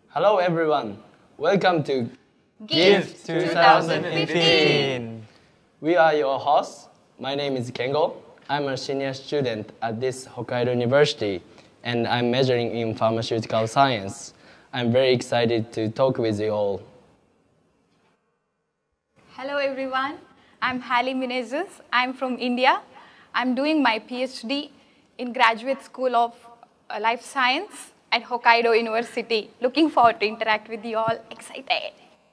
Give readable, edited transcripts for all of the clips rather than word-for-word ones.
Hello everyone, welcome to GiFT2015. We are your hosts. My name is Kengo. I'm a senior student at this Hokkaido University and I'm majoring in pharmaceutical science. I'm very excited to talk with you all. Hello everyone, I'm Hallie Menezes. I'm from India. I'm doing my Ph.D. in Graduate School of Life Science at Hokkaido University. Looking forward to interact with you all. Excited.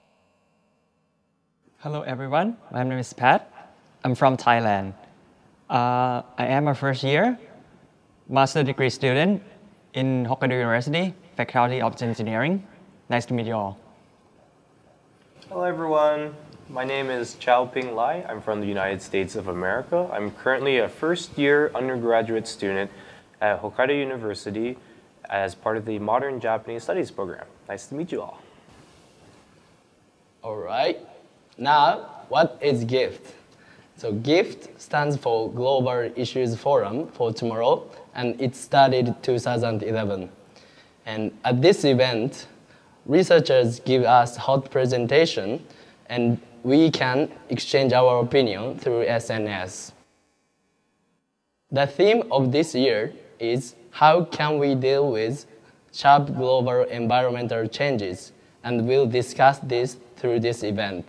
Hello everyone, my name is Pat. I'm from Thailand. I am a first year master degree student in Hokkaido University, Faculty of Engineering. Nice to meet you all. Hello everyone, my name is Chao Ping Lai. I'm from the United States of America. I'm currently a first year undergraduate student at Hokkaido University as part of the Modern Japanese Studies program. Nice to meet you all. All right, now what is GiFT? So GiFT stands for Global Issues Forum for Tomorrow, and it started in 2011. And at this event, researchers give us hot presentation, and we can exchange our opinion through SNS. The theme of this year is how can we deal with sharp global environmental changes, and we'll discuss this through this event.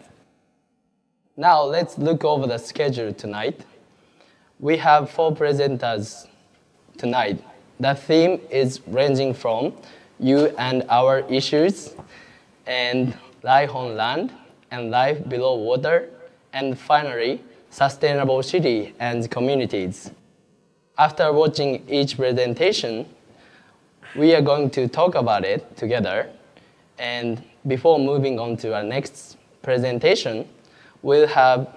Now let's look over the schedule tonight. We have 4 presenters tonight. The theme is ranging from you and our issues, and life on land, and life below water, and finally, sustainable city and communities. After watching each presentation, we are going to talk about it together. And before moving on to our next presentation, we'll have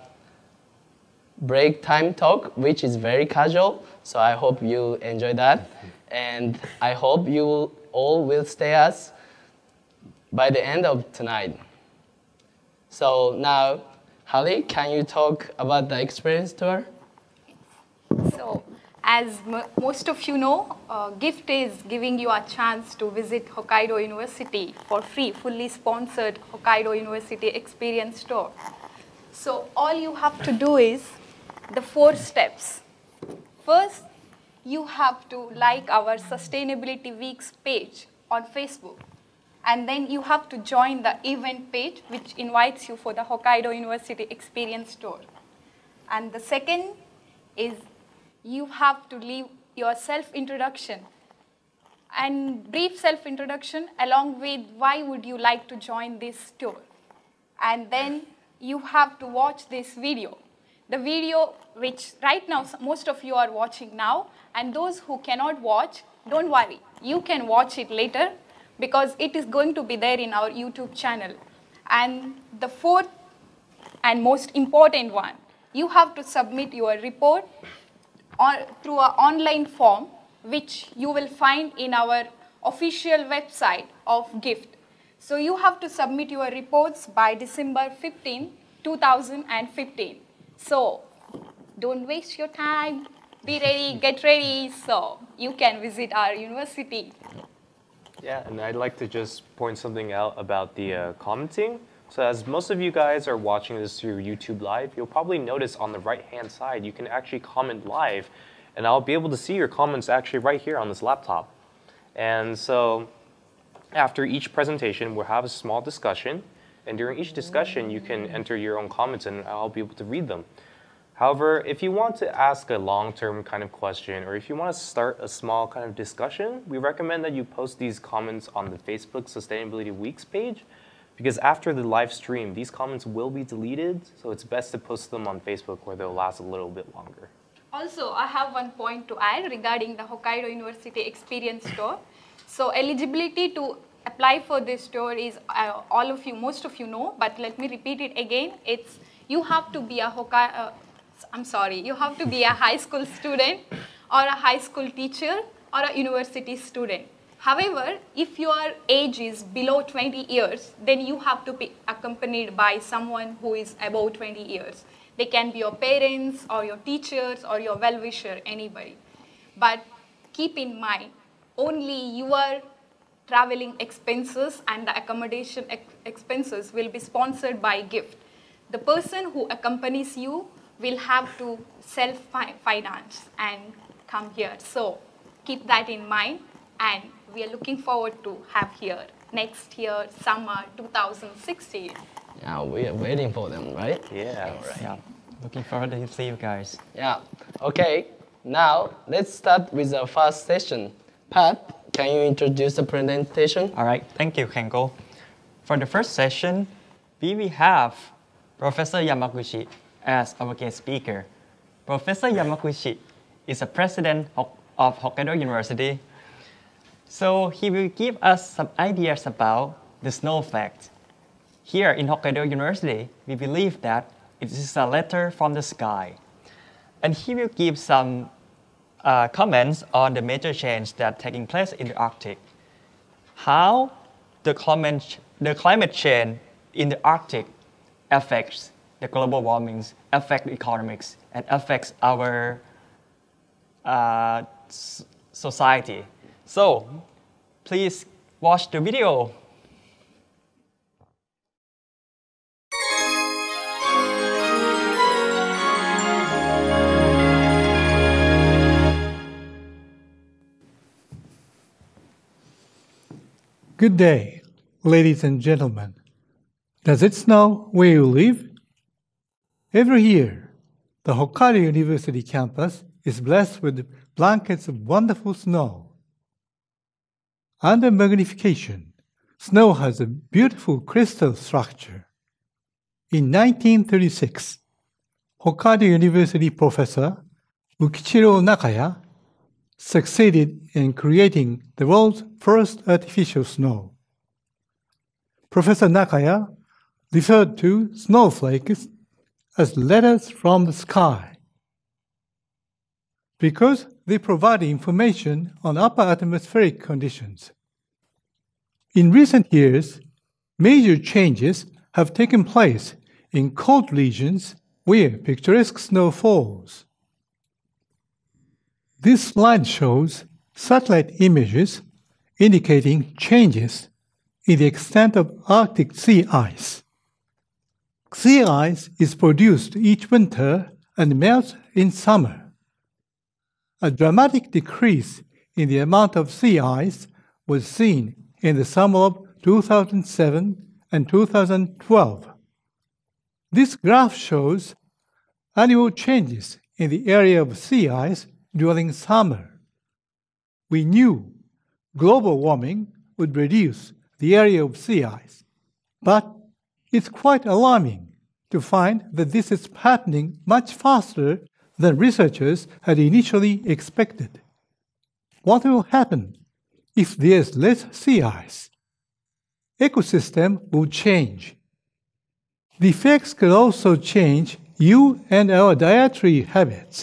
break time talk, which is very casual. So I hope you enjoy that. And I hope you all will stay us by the end of tonight. So now, Hallie, can you talk about the experience tour? So, as most of you know, GiFT is giving you a chance to visit Hokkaido University for free, fully sponsored Hokkaido University experience tour. So all you have to do is the 4 steps. First, you have to like our Sustainability Weeks page on Facebook. And then you have to join the event page, which invites you for the Hokkaido University experience tour. And the second is you have to leave your self-introduction and brief self-introduction along with why would you like to join this tour. And then you have to watch this video. The video which right now most of you are watching now, and those who cannot watch, don't worry, you can watch it later because it is going to be there in our YouTube channel. And the 4th and most important one, you have to submit your report through an online form which you will find in our official website of GiFT. So you have to submit your reports by December 15, 2015. So don't waste your time. Be ready, get ready, so you can visit our university. Yeah, and I'd like to just point something out about the commenting. So as most of you guys are watching this through YouTube Live, you'll probably notice on the right-hand side, you can actually comment live, and I'll be able to see your comments actually right here on this laptop. And so after each presentation, we'll have a small discussion, and during each discussion, you can enter your own comments, and I'll be able to read them. However, if you want to ask a long-term kind of question, or if you want to start a small kind of discussion, we recommend that you post these comments on the Facebook Sustainability Weeks page, because after the live stream, these comments will be deleted, so it's best to post them on Facebook where they'll last a little bit longer. Also, I have one point to add regarding the Hokkaido University Experience Tour. So most of you know, but let me repeat it again. It's you have to be a you have to be a high school student or a high school teacher or a university student. However, if your age is below 20 years, then you have to be accompanied by someone who is above 20 years. They can be your parents or your teachers or your well-wisher, anybody. But keep in mind, only your traveling expenses and the accommodation expenses will be sponsored by GiFT. The person who accompanies you will have to self-finance and come here. So keep that in mind, and we are looking forward to have here next year, summer 2016. Yeah, we are waiting for them, right? Yeah. Right. Yeah, looking forward to see you guys. Yeah, okay. Now, let's start with the first session. Pat, can you introduce the presentation? All right, thank you, Kengo. For the first session, we will have Professor Yamaguchi as our guest speaker. Professor Yamaguchi is the president of Hokkaido University. So he will give us some ideas about the snowflake. Here in Hokkaido University, we believe that it is a letter from the sky. And he will give some comments on the major change that are taking place in the Arctic. How the climate change in the Arctic affects the global warming, affects the economics, and affects our society. So please watch the video. Good day, ladies and gentlemen. Does it snow where you live? Every year, the Hokkaido University campus is blessed with blankets of wonderful snow. Under magnification, snow has a beautiful crystal structure. In 1936, Hokkaido University professor Ukichiro Nakaya succeeded in creating the world's first artificial snow. Professor Nakaya referred to snowflakes as letters from the sky because they provide information on upper atmospheric conditions. In recent years, major changes have taken place in cold regions where picturesque snow falls. This slide shows satellite images indicating changes in the extent of Arctic sea ice. Sea ice is produced each winter and melts in summer. A dramatic decrease in the amount of sea ice was seen in the summer of 2007 and 2012. This graph shows annual changes in the area of sea ice during summer. We knew global warming would reduce the area of sea ice, but it's quite alarming to find that this is happening much faster than researchers had initially expected. What will happen if there's less sea ice? Ecosystem will change. The effects could also change you and our dietary habits.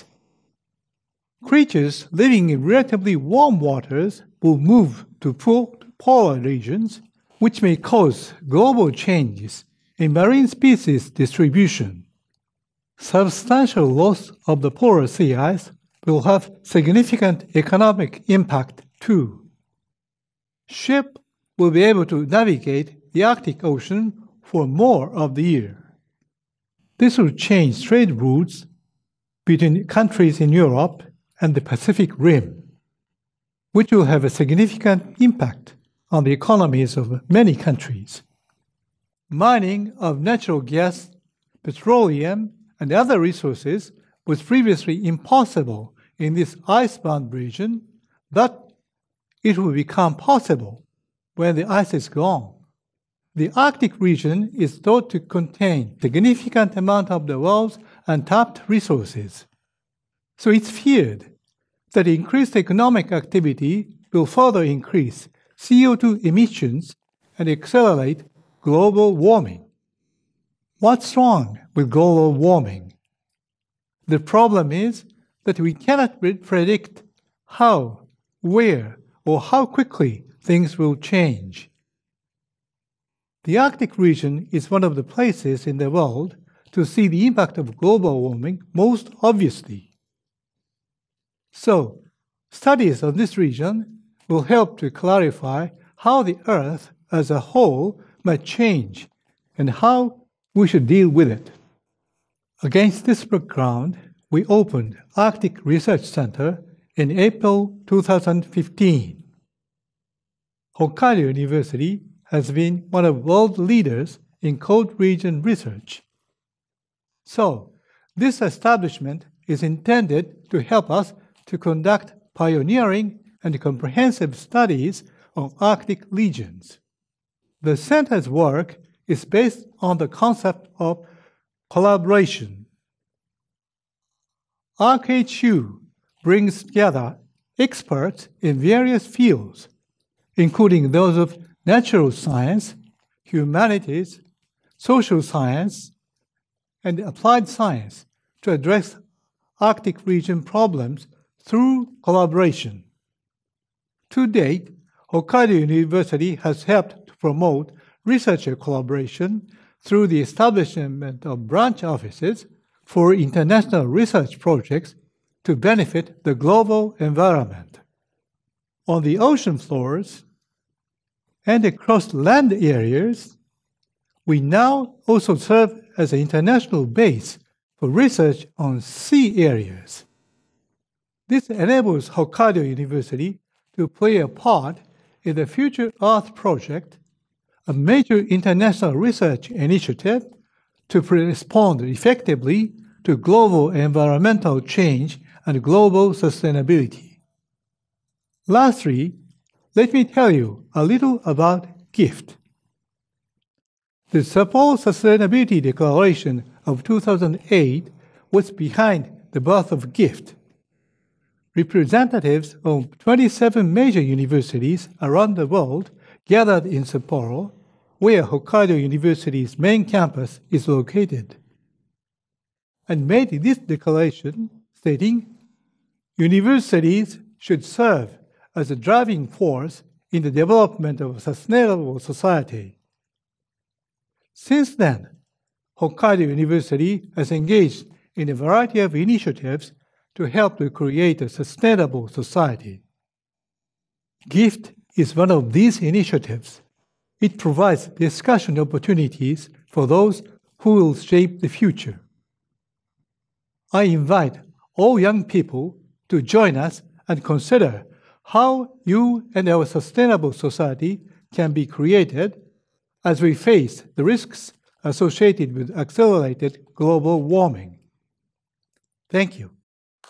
Creatures living in relatively warm waters will move to polar regions, which may cause global changes in marine species distribution. Substantial loss of the polar sea ice will have significant economic impact too. Ships will be able to navigate the Arctic Ocean for more of the year. This will change trade routes between countries in Europe and the Pacific Rim, which will have a significant impact on the economies of many countries. Mining of natural gas, petroleum, and other resources was previously impossible in this ice-bound region, but it will become possible when the ice is gone. The Arctic region is thought to contain a significant amount of the world's untapped resources. So it's feared that increased economic activity will further increase CO2 emissions and accelerate global warming. What's wrong with global warming? The problem is that we cannot predict how, where, or how quickly things will change. The Arctic region is one of the places in the world to see the impact of global warming most obviously. So, studies of this region will help to clarify how the Earth as a whole might change and how we should deal with it. Against this background, we opened Arctic Research Center in April 2015. Hokkaido University has been one of the world leaders in cold region research. So, this establishment is intended to help us to conduct pioneering and comprehensive studies on Arctic regions. The center's work is based on the concept of collaboration. ArcHU brings together experts in various fields, including those of natural science, humanities, social science, and applied science to address Arctic region problems through collaboration. To date, Hokkaido University has helped to promote researcher collaboration through the establishment of branch offices for international research projects to benefit the global environment. On the ocean floors and across land areas, we now also serve as an international base for research on sea areas. This enables Hokkaido University to play a part in the Future Earth Project, a major international research initiative to respond effectively to global environmental change and global sustainability. Lastly, let me tell you a little about GiFT. The Sapporo Sustainability Declaration of 2008 was behind the birth of GiFT. Representatives of 27 major universities around the world gathered in Sapporo, where Hokkaido University's main campus is located, and made this declaration stating, universities should serve as a driving force in the development of a sustainable society. Since then, Hokkaido University has engaged in a variety of initiatives to help to create a sustainable society. GiFT is one of these initiatives. It provides discussion opportunities for those who will shape the future. I invite all young people to join us and consider how you and our sustainable society can be created as we face the risks associated with accelerated global warming. Thank you.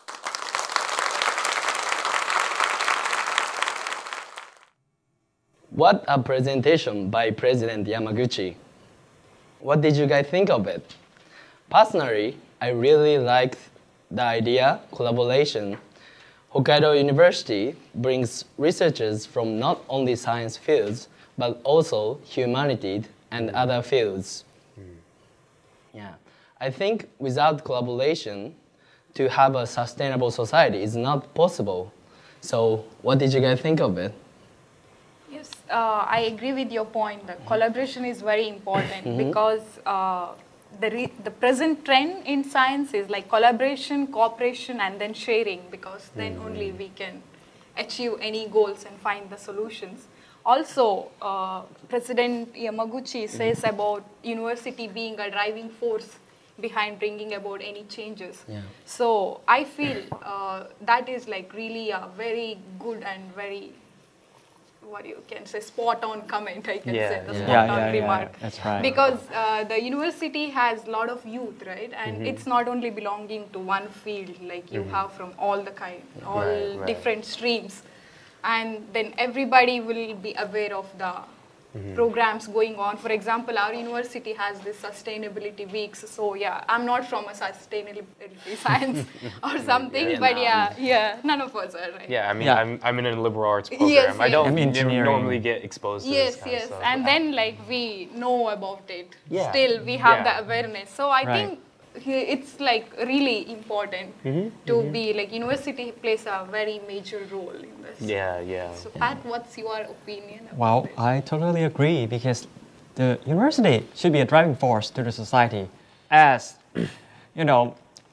What a presentation by President Yamaguchi. What did you guys think of it? Personally, I really liked the idea, collaboration. Hokkaido University brings researchers from not only science fields, but also humanities and other fields. Yeah. I think without collaboration, to have a sustainable society is not possible. So what did you guys think of it? Yes, I agree with your point. The collaboration is very important because the present trend in science is like collaboration, cooperation, and then sharing, because then only we can achieve any goals and find the solutions. Also, President Yamaguchi says about university being a driving force behind bringing about any changes. Yeah. So I feel that is like really a very good and very, what you can say, spot on comment, I can say, the spot on remark. Yeah, that's right. Because the university has a lot of youth, right? And it's not only belonging to one field, like you have from all the kind, all different streams. And then everybody will be aware of the programs going on. For example, our university has this sustainability weeks. So yeah, I'm not from a sustainability science or something, but none of us are, right? Yeah, I mean, I'm in a liberal arts program. Yes, I don't engineering. normally get exposed to this kind of stuff. And then like we know about it. Still, we have the awareness. So I think it's like really important to be like, university plays a very major role in this. So Pat, what's your opinion about Well, this? I totally agree, because the university should be a driving force to the society. As you know,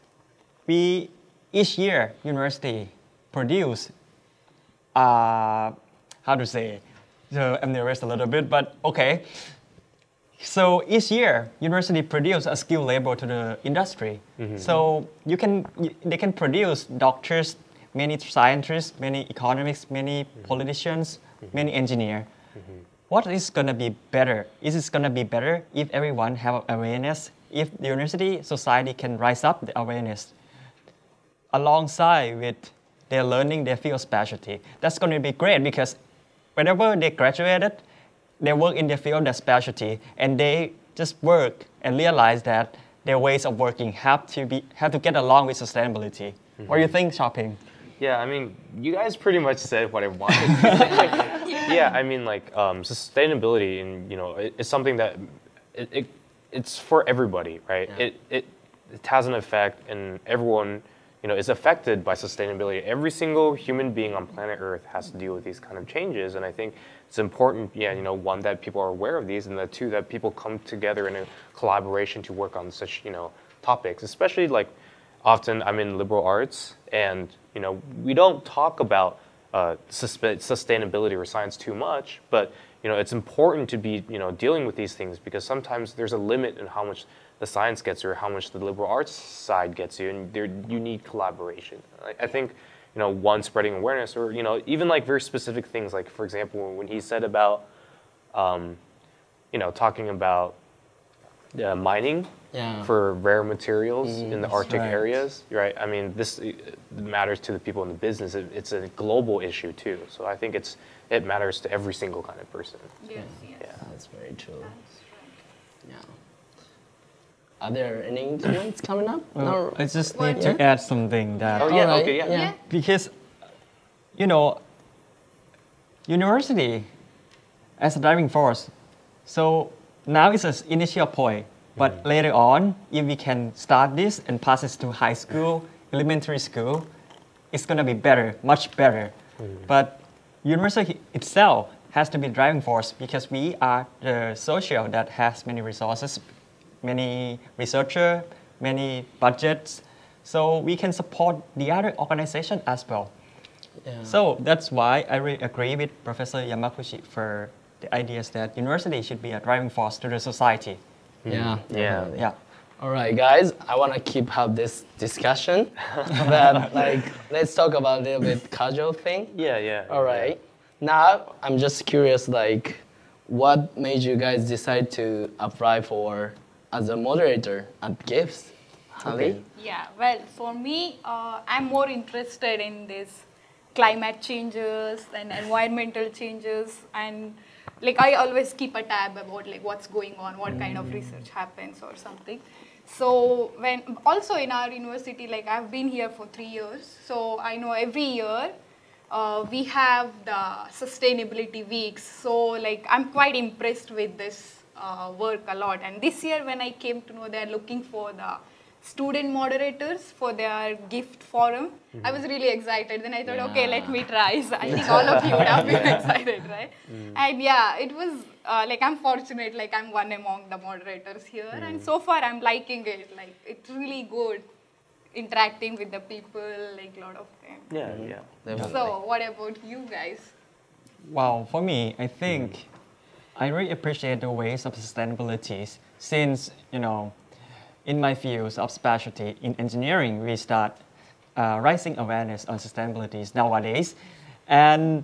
each year university produce so I'm nervous a little bit, but okay. So each year, university produce a skilled labor to the industry. So they can produce doctors, many scientists, many economists, many politicians, many engineers. What is going to be better? Is it going to be better if everyone have awareness? If the university society can rise up the awareness alongside with their learning their field specialty, that's going to be great because whenever they graduated, they work in their field, their specialty, and they just work and realize that their ways of working have to get along with sustainability. What do you think, Shopping? Yeah, I mean, you guys pretty much said what I wanted to say. Yeah, I mean, like sustainability, and it's something that it's for everybody, right? Yeah. It has an effect, and everyone is affected by sustainability. Every single human being on planet Earth has to deal with these kind of changes, and I think it's important, one, that people are aware of these, and that two, that people come together in a collaboration to work on such topics. Especially like often I'm in liberal arts, and we don't talk about sustainability or science too much, but it's important to be dealing with these things because sometimes there's a limit in how much the science gets you or how much the liberal arts side gets you, and you need collaboration. I think one, spreading awareness, or even like very specific things, like for example when he said about talking about mining for rare materials in the Arctic areas, right? I mean, this matters to the people in the business. It's a global issue too. So I think it matters to every single kind of person. Yes, yes. Yeah. That's very true. Yeah. Are there any increments coming up? No. I just need to add something that Oh yeah, Alright, okay, yeah. because university as a driving force. So now it's an initial point, but later on, if we can start this and pass it to high school, elementary school, it's gonna be better, much better. But university itself has to be driving force because we are the social that has many resources, many researchers, many budgets, so we can support the other organization as well. Yeah. So that's why I really agree with Professor Yamaguchi for the ideas that university should be a driving force to the society. Yeah. Yeah. definitely. Yeah. All right, guys. I want to have this discussion, but let's talk about a little bit casual thing. Yeah. All right. Now I'm just curious, what made you guys decide to apply for as a moderator at GiFT? Okay. Yeah, well, for me, I'm more interested in this climate changes and environmental changes, and I always keep a tab about what's going on, what kind of research happens or something. So when also in our university, I've been here for 3 years, so I know every year we have the sustainability weeks. So I'm quite impressed with this work a lot. And this year when I came to know they're looking for the student moderators for their GiFT forum, I was really excited. Then I thought, okay, let me try. So I think all of you would have been excited, right? And yeah, it was I'm fortunate, I'm one among the moderators here, and so far I'm liking it. It's really good interacting with the people, a lot of them. Yeah. Definitely. So what about you guys? Wow, for me, I think I really appreciate the ways of sustainability since, in my fields of specialty in engineering, we start raising awareness on sustainability nowadays. And,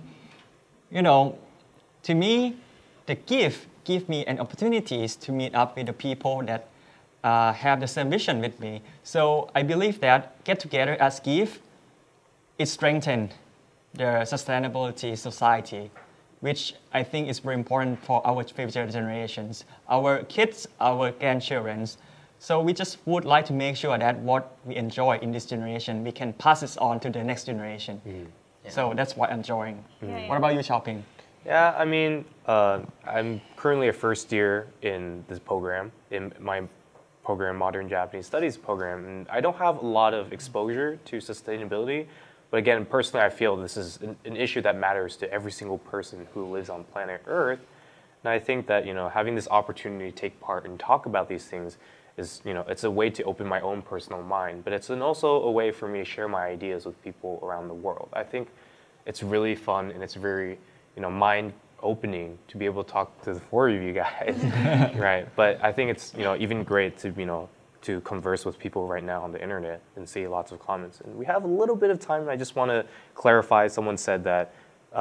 to me, the GiFT give me an opportunity to meet up with the people that have the same vision with me. So I believe that get together as GiFT, it strengthens the sustainability society, which I think is very important for our future generations, our kids, our grandchildren. So we just would like to make sure that what we enjoy in this generation, we can pass it on to the next generation. So that's what I'm enjoying. What about you, Shopping? Yeah, I mean, I'm currently a first year in this program, in my program, Modern Japanese Studies program, and I don't have a lot of exposure to sustainability. But again, personally, I feel this is an issue that matters to every single person who lives on planet Earth. And I think that, having this opportunity to take part and talk about these things is, it's a way to open my own personal mind, but it's also a way for me to share my ideas with people around the world. I think it's really fun and it's very, mind opening to be able to talk to the four of you guys, right? But I think it's, even great to, to converse with people right now on the internet and see lots of comments. And we have a little bit of time, and I just want to clarify, someone said that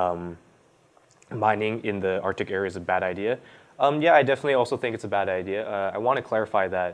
mining in the Arctic area is a bad idea. Yeah, I definitely also think it's a bad idea. I want to clarify that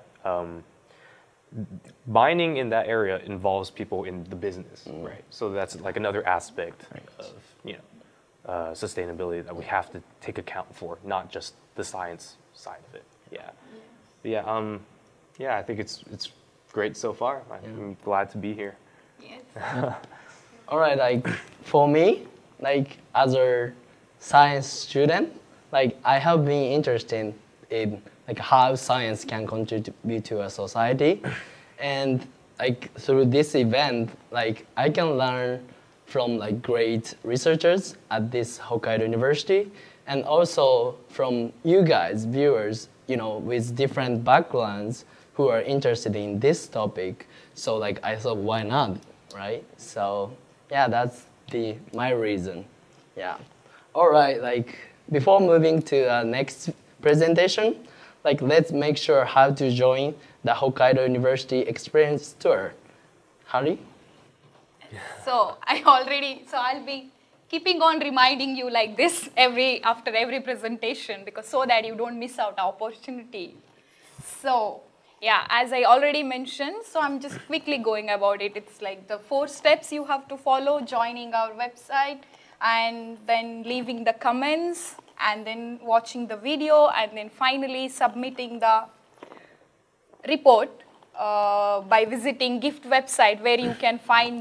mining in that area involves people in the business, right? So that's like another aspect of, sustainability that we have to take account for, not just the science side of it. Yeah. Yeah. Yeah, I think it's great so far. I'm glad to be here. Yes. All right, like for me, like as a science student, like I have been interested in like how science can contribute to a society, and like through this event, like I can learn from like great researchers at this Hokkaido University, and also from you guys, viewers, with different backgrounds who are interested in this topic. So like I thought, why not, right? So yeah, that's my reason. Yeah. All right, like before moving to the next presentation, like let's make sure how to join the Hokkaido University Experience Tour. Harry? So I'll be keeping on reminding you like this after every presentation, because so that you don't miss out the opportunity. So yeah, as I already mentioned, so I'm just quickly going about it. It's like the 4 steps you have to follow: joining our website, and then leaving the comments, and then watching the video, and then finally submitting the report by visiting GiFT website, where you can find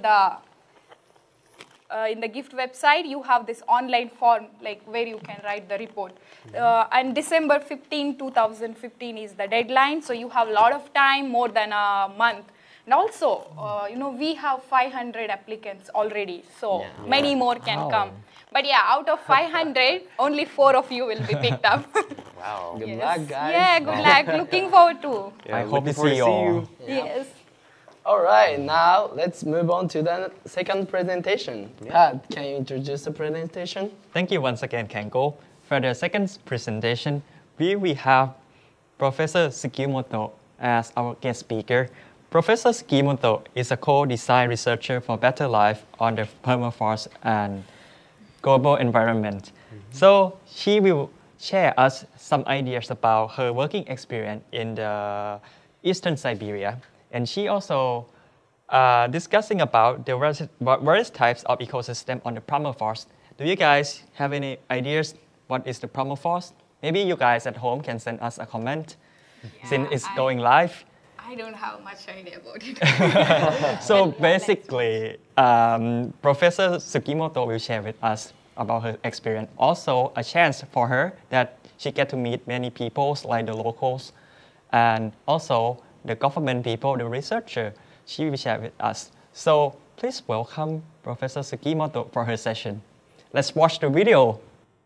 in the GiFT website, you have this online form like where you can write the report. And December 15, 2015 is the deadline, so you have a lot of time, more than a month. And also, we have 500 applicants already, so many more can come. But yeah, out of 500, only 4 of you will be picked up. Wow. Good luck, guys. Yeah, good luck. Looking forward to. Yeah, I hope to looking forward see you all. Yes. All right, now let's move on to the second presentation. Pat, can you introduce the presentation? Thank you once again, Kengo. For the second presentation, we have Professor Sugimoto as our guest speaker. Professor Sugimoto is a co-design researcher for better life on the permafrost and global environment. So she will share us some ideas about her working experience in the Eastern Siberia. And she also discussing about the various types of ecosystem on the permafrost. Do you guys have any ideas what is the permafrost? Maybe you guys at home can send us a comment since it's going live. I don't have much idea about it. So basically, Professor Sugimoto will share with us about her experience. Also, a chance for her that she get to meet many people like the locals, and also the government people, the researcher, she will share with us. So please welcome Professor Sugimoto for her session. Let's watch the video.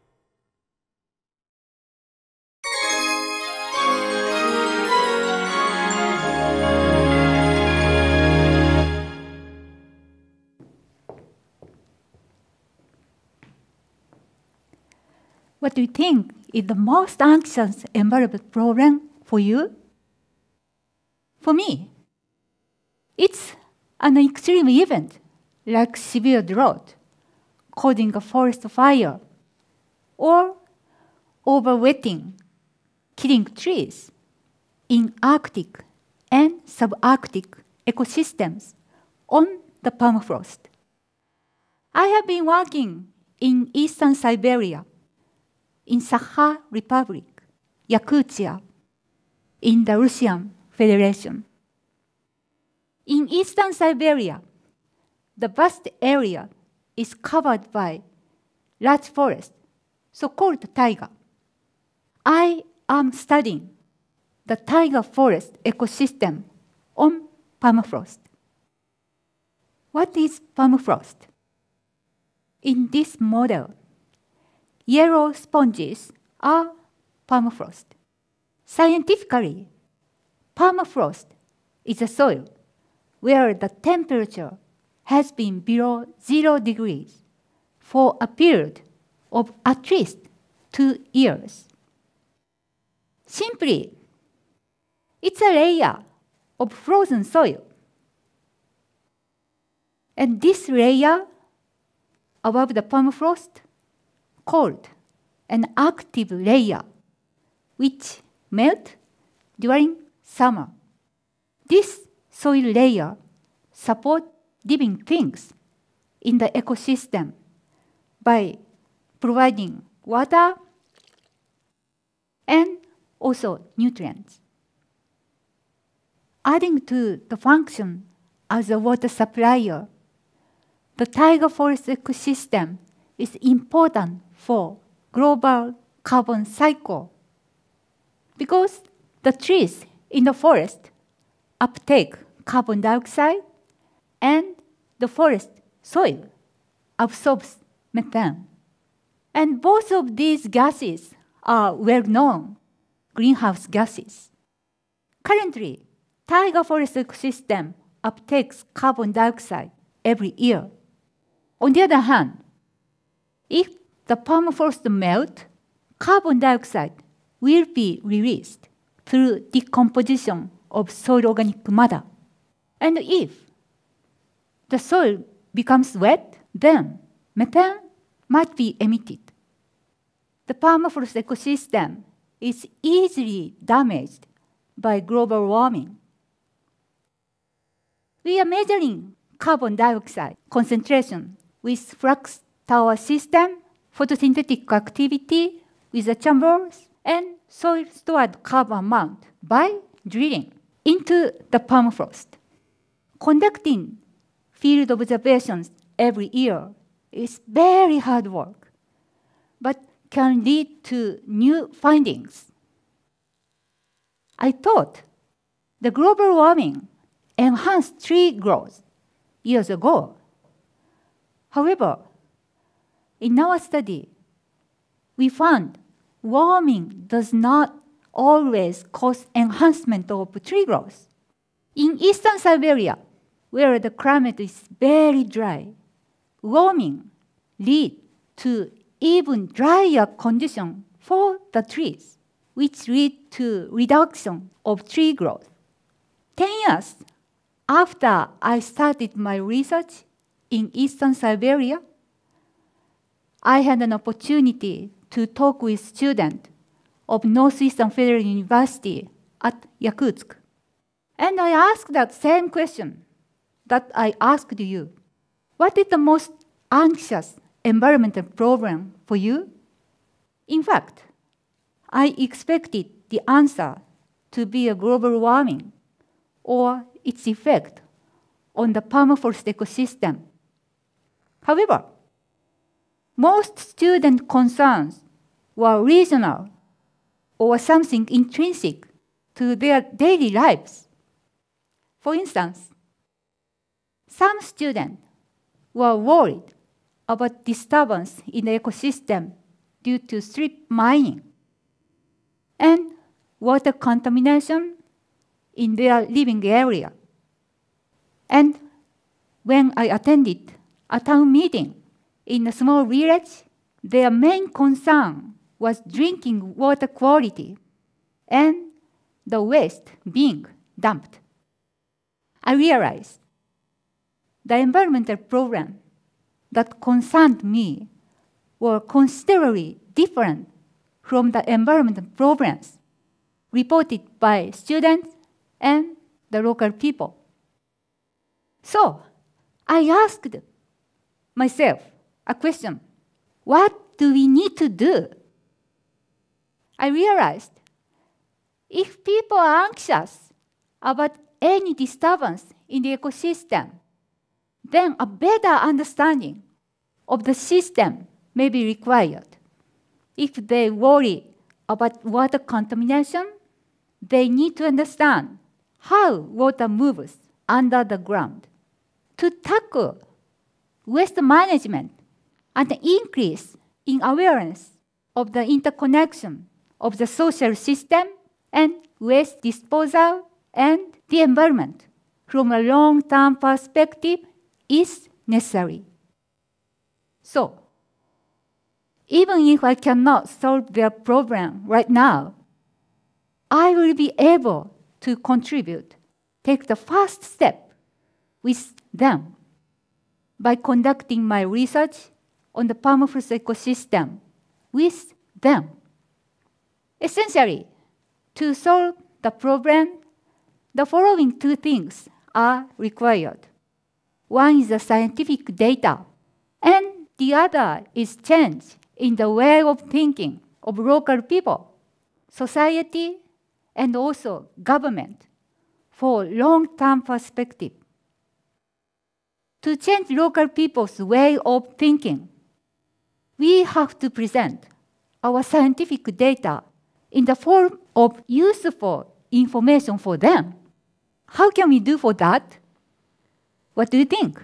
What do you think is the most anxious environment problem for you? For me, it's an extreme event like severe drought causing a forest fire or overwetting, killing trees in Arctic and subarctic ecosystems on the permafrost. I have been working in Eastern Siberia, in Sakha Republic, Yakutia, in the Russian Federation. In Eastern Siberia, the vast area is covered by large forest, so-called taiga. I am studying the taiga forest ecosystem on permafrost. What is permafrost? In this model, yellow sponges are permafrost. Scientifically, permafrost is a soil where the temperature has been below 0 degrees for a period of at least 2 years. Simply, it's a layer of frozen soil. And this layer above the permafrost, called an active layer, which melt during summer. This soil layer supports living things in the ecosystem by providing water and also nutrients. Adding to the function as a water supplier, the taiga forest ecosystem is important for global carbon cycle because the trees in the forest uptake carbon dioxide and the forest soil absorbs methane. And both of these gases are well-known greenhouse gases. Currently, taiga forest ecosystem uptakes carbon dioxide every year. On the other hand, if the permafrost melt, carbon dioxide will be released through decomposition of soil organic matter. And if the soil becomes wet, then methane might be emitted. The permafrost ecosystem is easily damaged by global warming. We are measuring carbon dioxide concentration with flux tower system, photosynthetic activity with the chambers, and soil stored carbon amount by drilling into the permafrost. Conducting field observations every year is very hard work, but can lead to new findings. I thought the global warming enhanced tree growth years ago. However, in our study, we found warming does not always cause enhancement of tree growth. In eastern Siberia, where the climate is very dry, warming leads to even drier conditions for the trees, which lead to reduction of tree growth. 10 years after I started my research in eastern Siberia, I had an opportunity to talk with students of Northeastern Federal University at Yakutsk. And I asked that same question that I asked you. What is the most anxious environmental problem for you? In fact, I expected the answer to be a global warming or its effect on the permafrost ecosystem. However, most student concerns were regional or something intrinsic to their daily lives. For instance, some students were worried about disturbance in the ecosystem due to strip mining and water contamination in their living area. And when I attended a town meeting in a small village, their main concern was drinking water quality and the waste being dumped. I realized the environmental problems that concerned me were considerably different from the environmental problems reported by students and the local people. So I asked myself a question: what do we need to do? I realized if people are anxious about any disturbance in the ecosystem, then a better understanding of the system may be required. If they worry about water contamination, they need to understand how water moves under the ground. To tackle waste management and the increase in awareness of the interconnection of the social system and waste disposal and the environment from a long-term perspective is necessary. So, even if I cannot solve their problem right now, I will be able to contribute, take the first step with them by conducting my research on the permafrost ecosystem with them. Essentially, to solve the problem, the following two things are required. One is the scientific data, and the other is change in the way of thinking of local people, society, and also government for long-term perspective. To change local people's way of thinking, we have to present our scientific data in the form of useful information for them. How can we do for that? What do you think?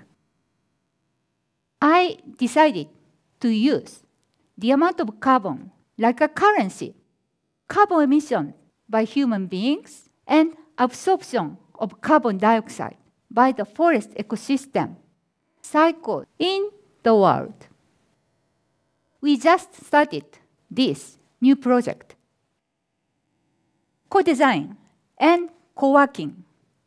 I decided to use the amount of carbon like a currency, carbon emission by human beings, and absorption of carbon dioxide by the forest ecosystem cycle in the world. We just started this new project. Co-design and co-working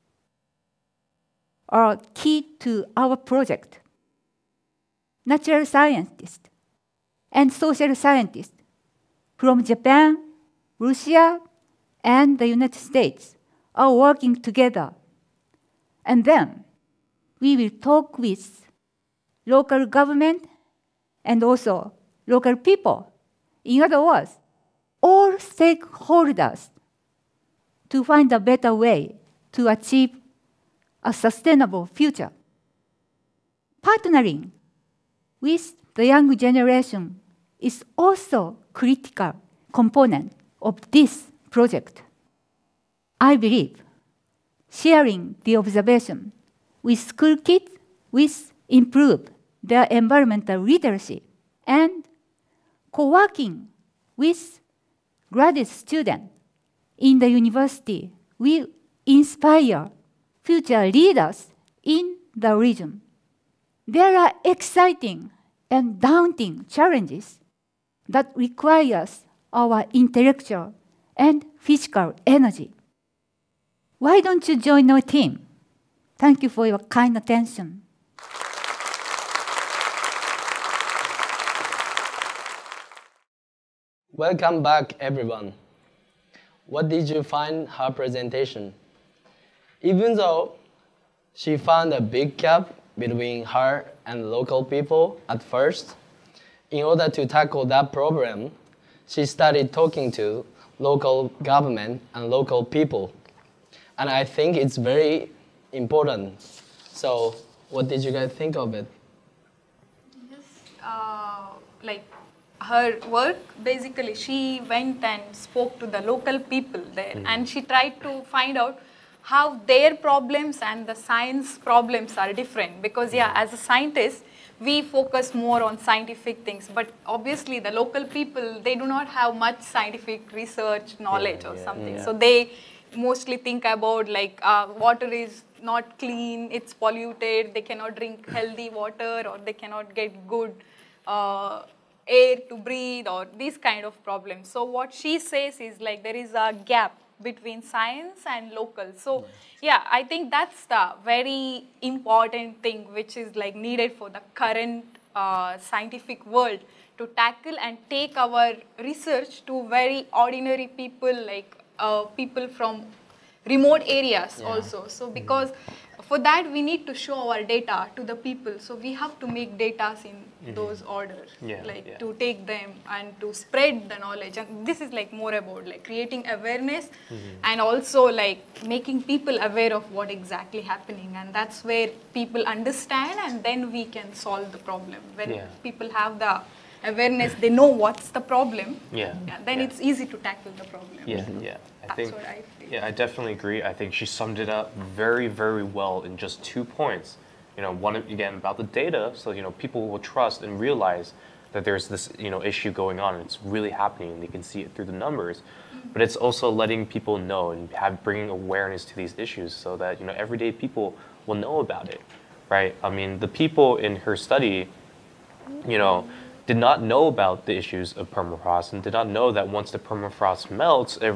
are key to our project. Natural scientists and social scientists from Japan, Russia, and the United States are working together. And then we will talk with local government and also local people. In other words, all stakeholders to find a better way to achieve a sustainable future. Partnering with the young generation is also a critical component of this project. I believe sharing the observation with school kids will improve their environmental literacy, and co-working with graduate students in the university will inspire future leaders in the region. There are exciting and daunting challenges that requires our intellectual and physical energy. Why don't you join our team? Thank you for your kind attention. Welcome back, everyone. What did you find her presentation? Even though she found a big gap between her and local people at first, in order to tackle that problem, she started talking to local government and local people. And I think it's very important. So what did you guys think of it? Yes, like her work, basically she went and spoke to the local people there, and she tried to find out how their problems and the science problems are different. Because as a scientist, we focus more on scientific things, but obviously the local people, they do not have much scientific research knowledge or something. So they mostly think about like water is not clean, it's polluted, they cannot drink healthy water, or they cannot get good air to breathe, or these kind of problems. So what she says is like there is a gap between science and local. So I think that's the very important thing which is like needed for the current scientific world to tackle and take our research to very ordinary people, like people from remote areas also. So because for that we need to show our data to the people. So we have to make data in those orders, to take them and to spread the knowledge. And this is like more about like creating awareness and also like making people aware of what exactly happening. And that's where people understand, and then we can solve the problem. When people have the awareness, they know what's the problem, then it's easy to tackle the problem. That's what I feel. I definitely agree. I think she summed it up very, very well in just 2 points. One, again, about the data, so, people will trust and realize that there's this, issue going on, and it's really happening, and they can see it through the numbers. But it's also letting people know and bringing awareness to these issues so that, everyday people will know about it, right? I mean, the people in her study, did not know about the issues of permafrost and did not know that once the permafrost melts, it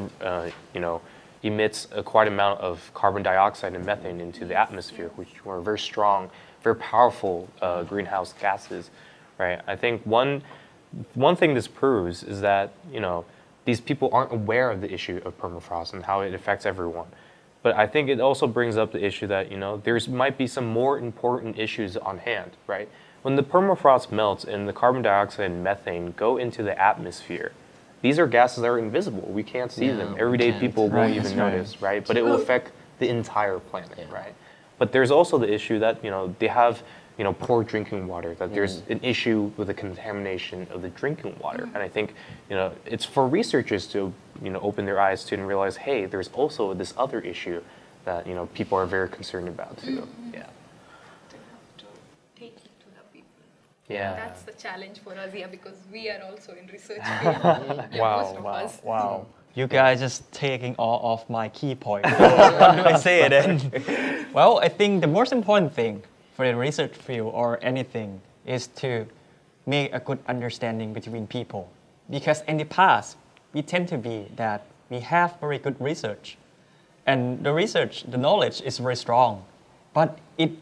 emits a quite amount of carbon dioxide and methane into the atmosphere, which are very strong, very powerful greenhouse gases, right? I think one thing this proves is that these people aren't aware of the issue of permafrost and how it affects everyone. But I think it also brings up the issue that there might be some more important issues on hand, right? When the permafrost melts and the carbon dioxide and methane go into the atmosphere, these are gases that are invisible. We can't see them. Everyday people won't even notice, right? But it will affect the entire planet, right? But there's also the issue that they have poor drinking water, that there's an issue with the contamination of the drinking water. And I think it's for researchers to open their eyes to and realize, hey, there's also this other issue that people are very concerned about too. Yeah. Take it to the people. Yeah. That's the challenge for us here because we are also in research field. Most of us. Wow. You guys just taking all of my key points. What do I say then? Well, I think the most important thing for the research field or anything is to make a good understanding between people. Because in the past, we tend to be that we have very good research. And the research, the knowledge is very strong. But it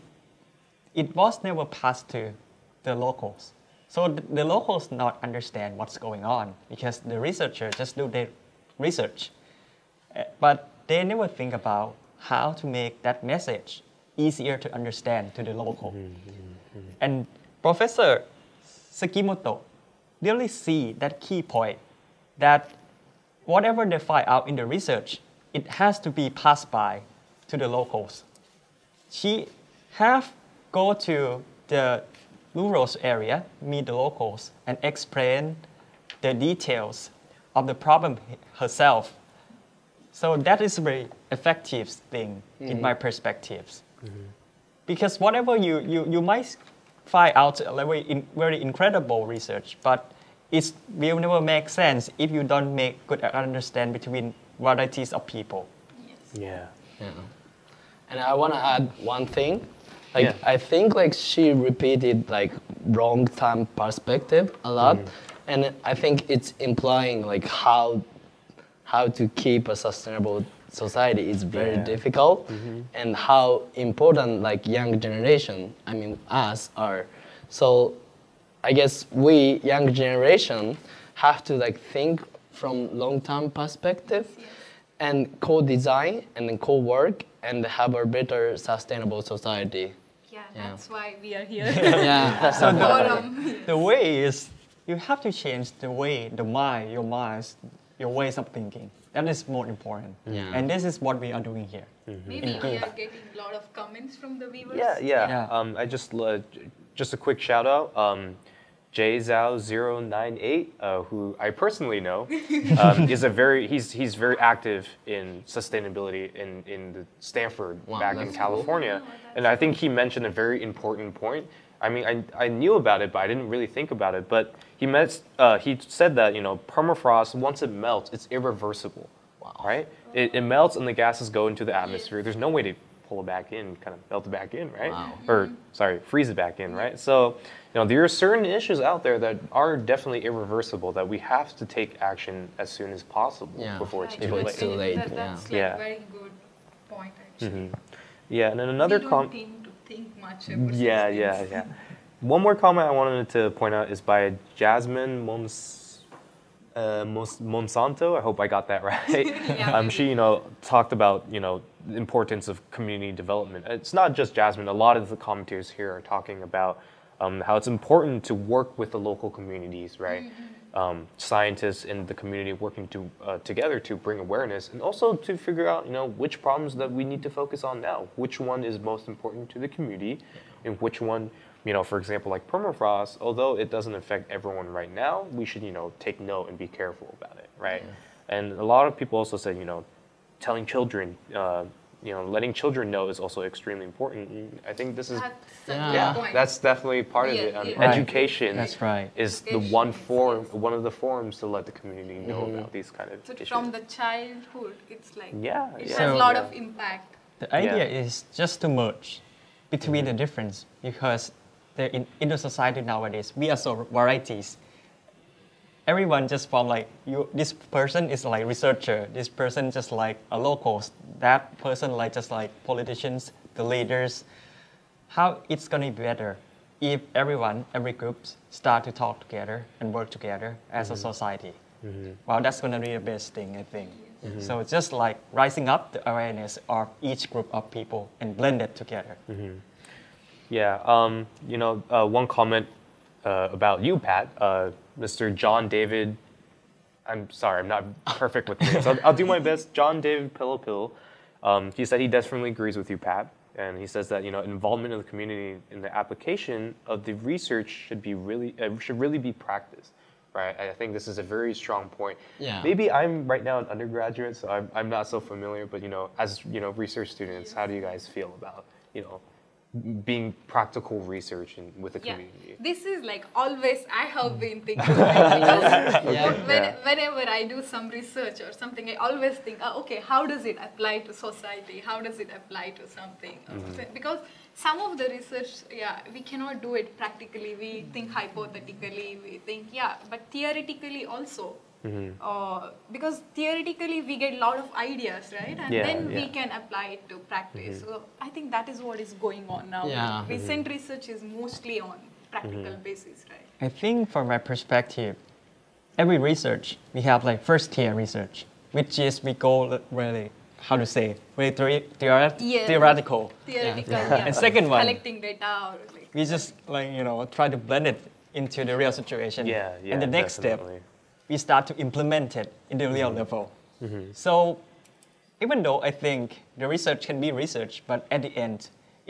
was never passed to the locals. So the locals not understand what's going on because the researchers just do their research. But they never think about how to make that message easier to understand to the local. And Professor Sekimoto really see that key point that whatever they find out in the research, it has to be passed by to the locals. She have go to the rural area, meet the locals, and explain the details of the problem herself. So that is a very effective thing in my perspectives. Because whatever you might find out a very incredible research, but it will never make sense if you don't make good understand between varieties of people. Yeah. And I want to add one thing. I think she repeated wrong time perspective a lot, and I think it's implying how to keep a sustainable society is very difficult, and how important young generation, I mean us, are. So I guess we young generation have to think from long-term perspective and co-design and then co-work and have a better sustainable society. Yeah, that's why we are here. Yeah. So the way is you have to change the way, your ways of thinking. That is more important. Yeah. And this is what we are doing here. Maybe we are getting a lot of comments from the viewers. Yeah. I just a quick shout out. JZao098, who I personally know, is he's very active in sustainability in the Stanford back in California, and I think he mentioned a very important point. I mean, I knew about it, but I didn't really think about it. But he said that permafrost, once it melts, it's irreversible, right? It melts and the gases go into the atmosphere. There's no way to pull it back in, kind of melt it back in, right? Or sorry, freeze it back in, right? So there are certain issues out there that are definitely irreversible that we have to take action as soon as possible before it's too late. It's too late. That's a very good point, actually. Yeah, and then another we don't tend to think much about Yeah. One more comment I wanted to point out is by Jasmine Monsanto. I hope I got that right. She, talked about, the importance of community development. It's not just Jasmine. A lot of the commentators here are talking about how it's important to work with the local communities, right? Scientists in the community working together to bring awareness and also to figure out, which problems that we need to focus on now. Which one is most important to the community, and which one, for example, like permafrost, although it doesn't affect everyone right now, we should, take note and be careful about it, right? And a lot of people also said, telling children, letting children know is also extremely important. And I think this is, that's definitely part of it. Education is the one of the forms to let the community know about these kind of issues. From the childhood, it's it has So, a lot of impact. The idea is just to merge between the difference because in the society nowadays, we are so varieties. Everyone just from like this person is like researcher, this person just like a locals, that person like just like politicians, the leaders. How it's gonna be better if every group start to talk together and work together as a society. Well, that's gonna be the best thing, I think. So it's just like rising up the awareness of each group of people and blend it together. Yeah, you know, one comment about you, Pat, Mr. John David, I'm sorry, I'm not perfect with names. I'll do my best. John David Pillow. He said he definitely agrees with you, Pat. And he says that, you know, involvement of the community in the application of the research should really be practiced, right? I think this is a very strong point. Yeah. Maybe I'm right now an undergraduate, so I'm not so familiar, but, you know, as, you know, research students, how do you guys feel about, you know, being practical research with the community? This is like always I have been thinking like, because whenever I do some research or something, I always think, okay, how does it apply to society? How does it apply to something? Because some of the research, we cannot do it practically. We think hypothetically, we think, but theoretically also. Because theoretically we get a lot of ideas, right? And then we can apply it to practice. So I think that is what is going on now. Recent research is mostly on practical basis, right? I think from my perspective, every research, we have like first tier research, which is we go really, how to say, very theoretical. Theoretical, And second one, collecting data. Or like, we just like, you know, try to blend it into the real situation. And the next step, we start to implement it in the real level. So even though I think the research can be research, but at the end,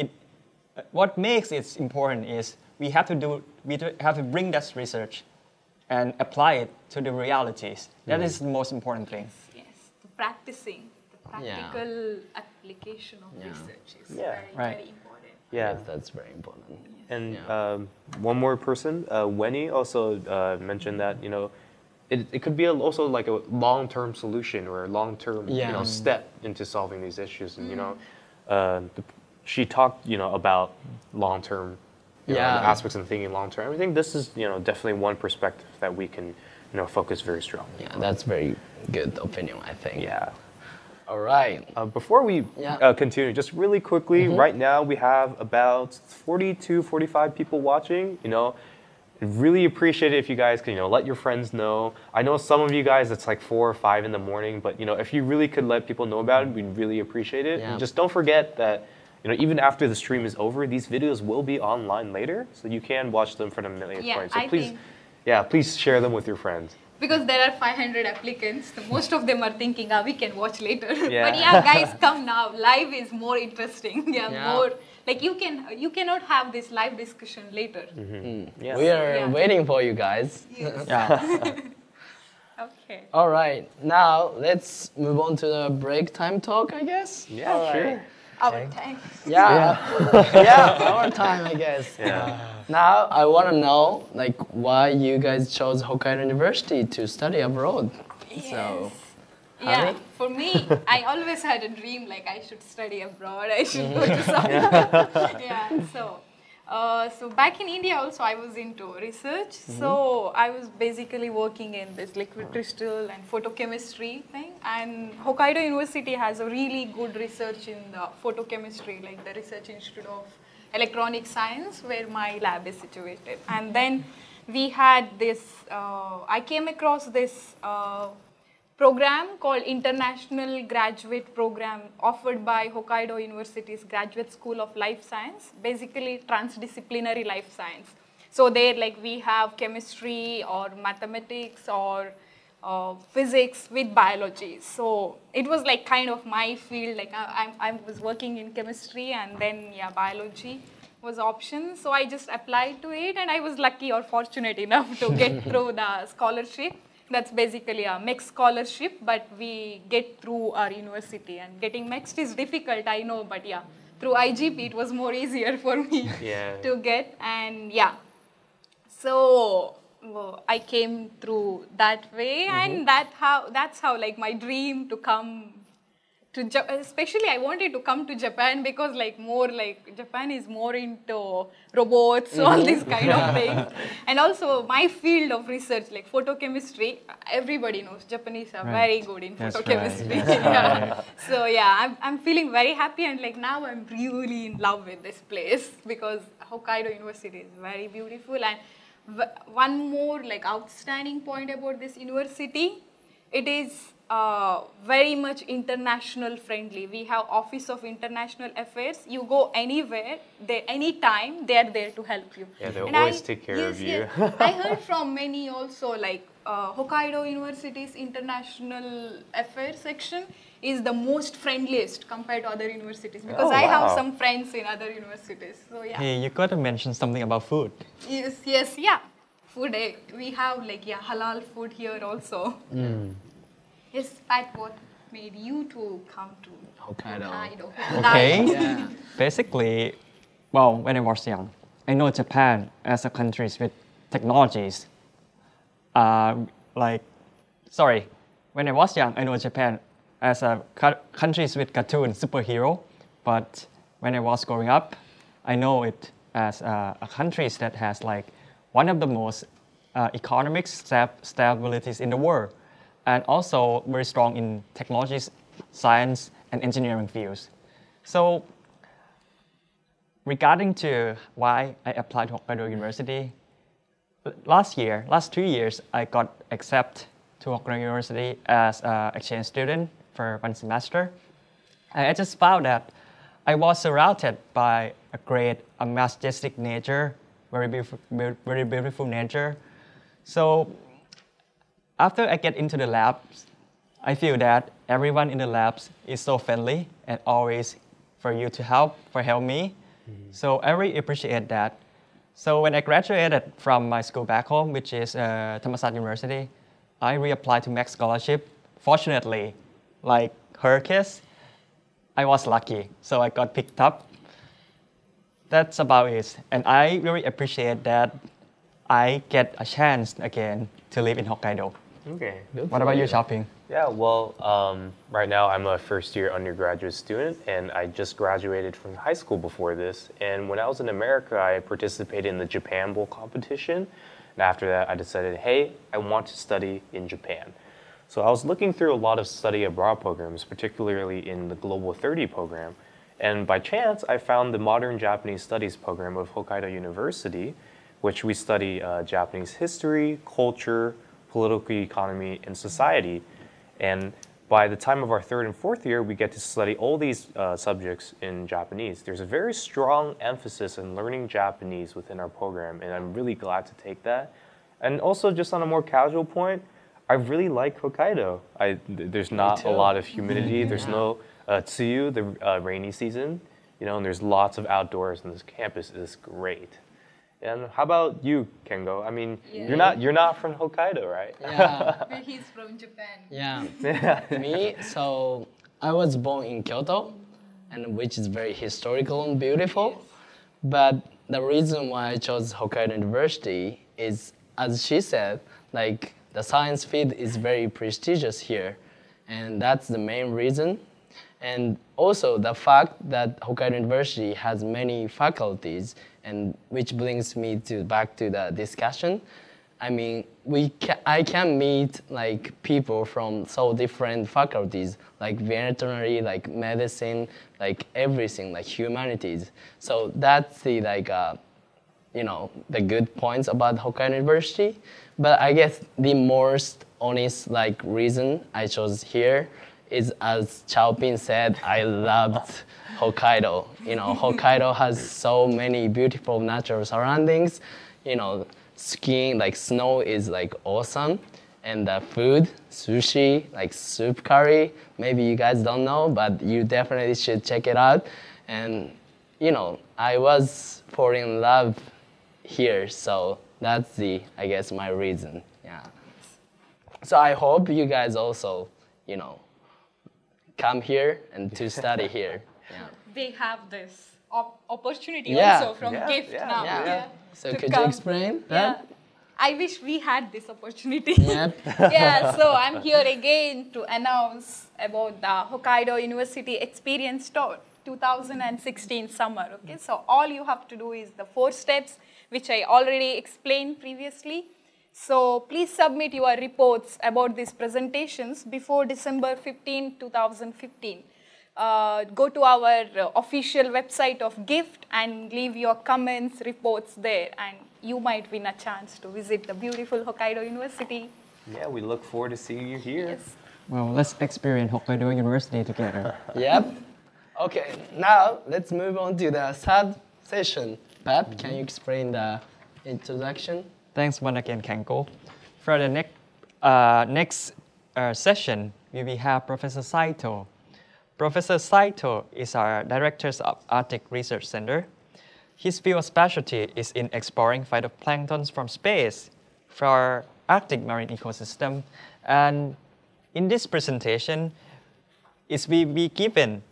what makes it important is we have to bring that research and apply it to the realities. That is the most important thing. Yes, the practicing, the practical application of research is very important. Yes, that's very important. And one more person, Wenny also mentioned that, you know, it could be also like a long-term solution or a long-term you know, step into solving these issues. And you know, she talked, you know, about long-term aspects and thinking long-term. I think this is, you know, definitely one perspective that we can, you know, focus very strongly. Yeah, that's very good opinion, I think. Yeah. All right. Before we continue, just really quickly, right now we have about 42, 45 people watching. You know, I'd really appreciate it if you guys can, you know, let your friends know. I know some of you guys, it's like 4 or 5 in the morning, but, you know, if you really could let people know about it, we'd really appreciate it. And just don't forget that, you know, even after the stream is over, these videos will be online later, so you can watch them from a million points. So please, please share them with your friends. Because there are 500 applicants, most of them are thinking, we can watch later. But guys, come now. Live is more interesting. More like you cannot have this live discussion later. We are waiting for you guys. Okay. All right. Now let's move on to the break time talk, I guess. Yeah, sure. Our time. Our time, I guess. Now I want to know, like, why you guys chose Hokkaido University to study abroad. So, for me, I always had a dream, like I should study abroad. I should go to some. So back in India also I was into research. So I was basically working in this liquid crystal and photochemistry thing. And Hokkaido University has a really good research in the photochemistry, like the Research Institute of Electronic Science, where my lab is situated. And then we had this, I came across this program called International Graduate Program offered by Hokkaido University's Graduate School of Life Science, basically transdisciplinary life science. So there, like, we have chemistry or mathematics or physics with biology. So it was like kind of my field, like I was working in chemistry and then biology was option. So I just applied to it and I was lucky or fortunate enough to get through the scholarship. That's basically a MEX scholarship, but we get through our university. And getting MEX is difficult, I know, but through IGP it was more easier for me to get. And so I came through that way, and that's how like my dream to come especially I wanted to come to Japan because Japan is more into robots, all these kind of things. And also my field of research, like photochemistry, everybody knows Japanese are very good in photochemistry. Yeah. So yeah, I'm feeling very happy, and now I'm really in love with this place because Hokkaido University is very beautiful. And one more outstanding point about this university, it is very much international friendly. We have Office of International Affairs. You go anywhere, anytime, they are there to help you. Yeah, they'll always take care of you. Yes. I heard from many also, Hokkaido University's International Affairs section is the most friendliest compared to other universities, because I have some friends in other universities. So yeah. Hey, you got to mention something about food. Yes, yeah. Food, we have halal food here also. Yes, Pat, what made you to come to Hokkaido? Okay. Yeah. Basically, well, when I was young, I know Japan as a country with technologies. When I was young, I know Japan as a country with cartoon superhero. But when I was growing up, I know it as a country that has one of the most economic stabilities in the world, and also very strong in technologies, science, and engineering fields. So regarding to why I applied to Hokkaido University, last 2 years, I got accepted to Hokkaido University as an exchange student for 1 semester. And I just found that I was surrounded by a majestic nature, very beautiful nature. So after I get into the labs, I feel that everyone in the labs is so friendly and always for help me. So I really appreciate that. So when I graduated from my school back home, which is Thammasat University, I reapplied to Max Scholarship. Fortunately, like her case, I was lucky, so I got picked up. That's about it. And I really appreciate that I get a chance again to live in Hokkaido. Okay. What about you, Shopping? Yeah, well, right now I'm a first-year undergraduate student, and I just graduated from high school before this. And when I was in America, I participated in the Japan Bowl competition. And after that, I decided, hey, I want to study in Japan. So I was looking through a lot of study abroad programs, particularly in the Global 30 program. And by chance, I found the Modern Japanese Studies program of Hokkaido University, which we study Japanese history, culture, political economy, and society. And by the time of our 3rd and 4th year, we get to study all these subjects in Japanese. There's a very strong emphasis in learning Japanese within our program, and I'm really glad to take that. And also, just on a more casual point, I really like Hokkaido. There's not a lot of humidity. There's no tsuyu, the rainy season, and there's lots of outdoors, and this campus is great. And how about you, Kengo? I mean, you're not from Hokkaido, right? Yeah. He's from Japan. Yeah. Me, so I was born in Kyoto, and which is very historical and beautiful. But the reason why I chose Hokkaido University is, as she said, the science field is very prestigious here, and that's the main reason. And also the fact that Hokkaido University has many faculties, and which brings me back to the discussion. I mean, I can meet people from so different faculties, like veterinary, like medicine, like everything, like humanities. So that's the the good points about Hokkaido University. But I guess the most honest reason I chose here is, as Chaopin said, I loved Hokkaido. Hokkaido has so many beautiful natural surroundings. Skiing, snow is awesome. And the food, sushi, soup curry, maybe you guys don't know, but you definitely should check it out. And, I was falling in love here, so that's I guess, my reason, yeah. So I hope you guys also, come here and to study here. Yeah. They have this opportunity also from GiFT now. Yeah. So could come. you explain Yeah. that? I wish we had this opportunity. Yep. Yeah, so I'm here again to announce about the Hokkaido University Experience Tour 2016 summer. Okay, so all you have to do is the 4 steps, which I already explained previously. So please submit your reports about these presentations before December 15, 2015. Go to our official website of GiFT and leave your comments, reports there, and you might win a chance to visit the beautiful Hokkaido University. Yeah, we look forward to seeing you here. Yes. Well, let's experience Hokkaido University together. Yep. Okay, now let's move on to the third session. Pat, can you explain the introduction? Thanks once again, Kenko. For the next session, we will have Professor Saito. Professor Saito is our Director of Arctic Research Center. His field of specialty is in exploring phytoplanktons from space for Arctic marine ecosystem. And in this presentation, it will be given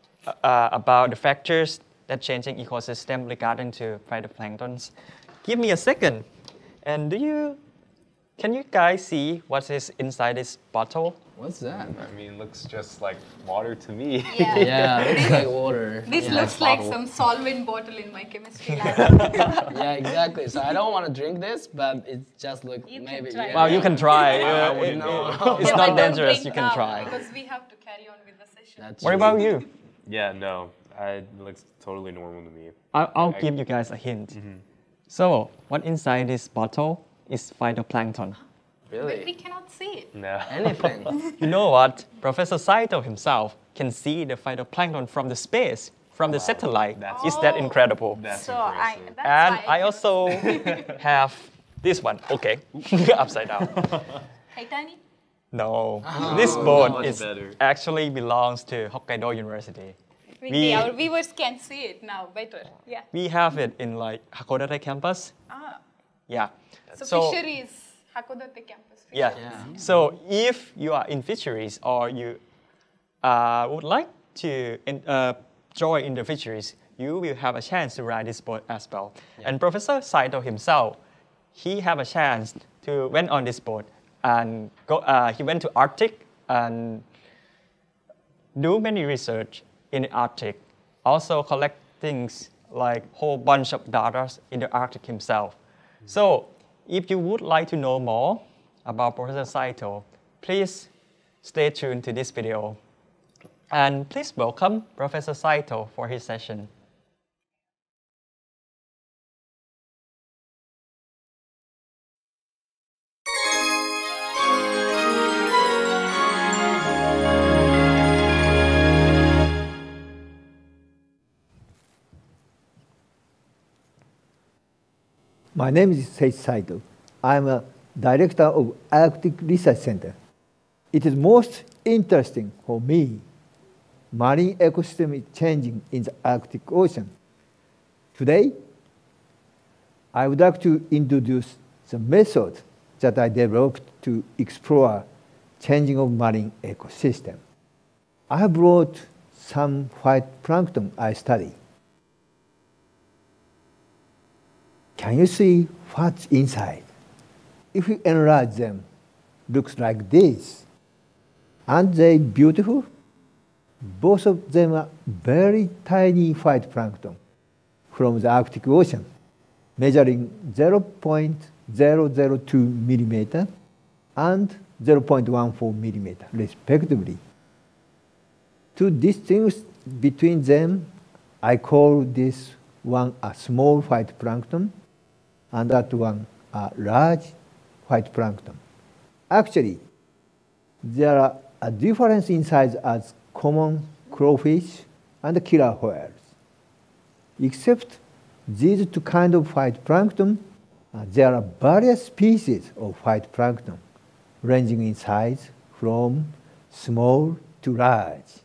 about the factors that changing ecosystem regarding to phytoplanktons. Give me a second. And can you guys see what is inside this bottle? What's that? I mean, looks just like water to me. Yeah. Yeah, it looks like water. This Yeah. looks like some solvent bottle in my chemistry lab. Yeah, exactly. So I don't want to drink this, but it just looks You can maybe. try. Yeah. Well, you can try. I wouldn't know. It's Yeah, not but don't dangerous. drink You can now, try. Because we have to carry on with the session. That's What true. about you? Yeah, no, it looks totally normal to me. I'll give you guys a hint. So, what inside this bottle is phytoplankton. But we Really? cannot see it. No. Anything. You know what? Professor Saito himself can see the phytoplankton from the space, from the satellite. Is that incredible? That's So impressive. that's And why I cannot also have this one. Okay, upside down. Titanic? No, this boat much is better. actually belongs to Hokkaido University. Our viewers can see it now better. Yeah. We have it in like Hakodate campus. Ah. Yeah. So fisheries, Hakodate campus. Yeah. Fisheries. So if you are in fisheries or you would like to join in the fisheries, you will have a chance to ride this boat as well. And Professor Saito himself, he have a chance to went on this boat and go. He went to Arctic and do many research in the Arctic. Also collect things like whole bunch of data in the Arctic himself. So if you would like to know more about Professor Saito, please stay tuned to this video. And please welcome Professor Saito for his session. My name is Seiichi Saito. I'm a director of Arctic Research Center. It is most interesting for me. Marine ecosystem is changing in the Arctic Ocean. Today, I would like to introduce the method that I developed to explore changing of marine ecosystem. I have brought some phytoplankton I study. Can you see what's inside? If you enlarge them, looks like this. Aren't they beautiful? Both of them are very tiny phytoplankton from the Arctic Ocean, measuring 0.002 millimeter and 0.14 millimeter, respectively. To distinguish between them, I call this one a small phytoplankton and that one a large phytoplankton. Actually, there are a difference in size as common crawfish and killer whales. Except these two kinds of phytoplankton, there are various species of phytoplankton, ranging in size from small to large.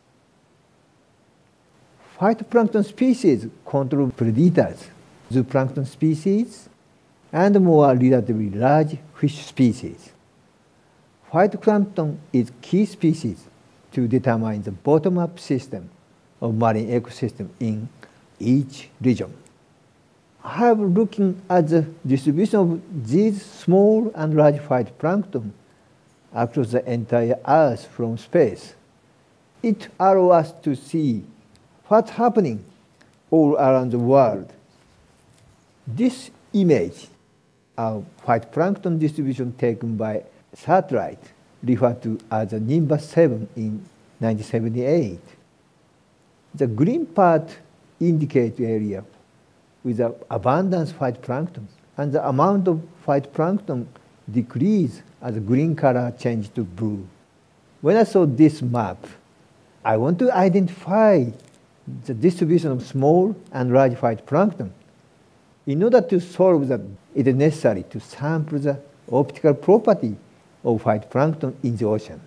Phytoplankton species control predators, zooplankton species, and more relatively large fish species. Phytoplankton is key species to determine the bottom-up system of marine ecosystem in each region. I have looking at the distribution of these small and large phytoplankton across the entire Earth from space. It allows us to see what's happening all around the world. This image of phytoplankton distribution taken by satellite, referred to as the Nimbus 7 in 1978. The green part indicates area with the abundance of phytoplankton, and the amount of phytoplankton decreases as the green color changes to blue. When I saw this map, I want to identify the distribution of small and large phytoplankton. In order to solve that, it is necessary to sample the optical property of phytoplankton in the ocean.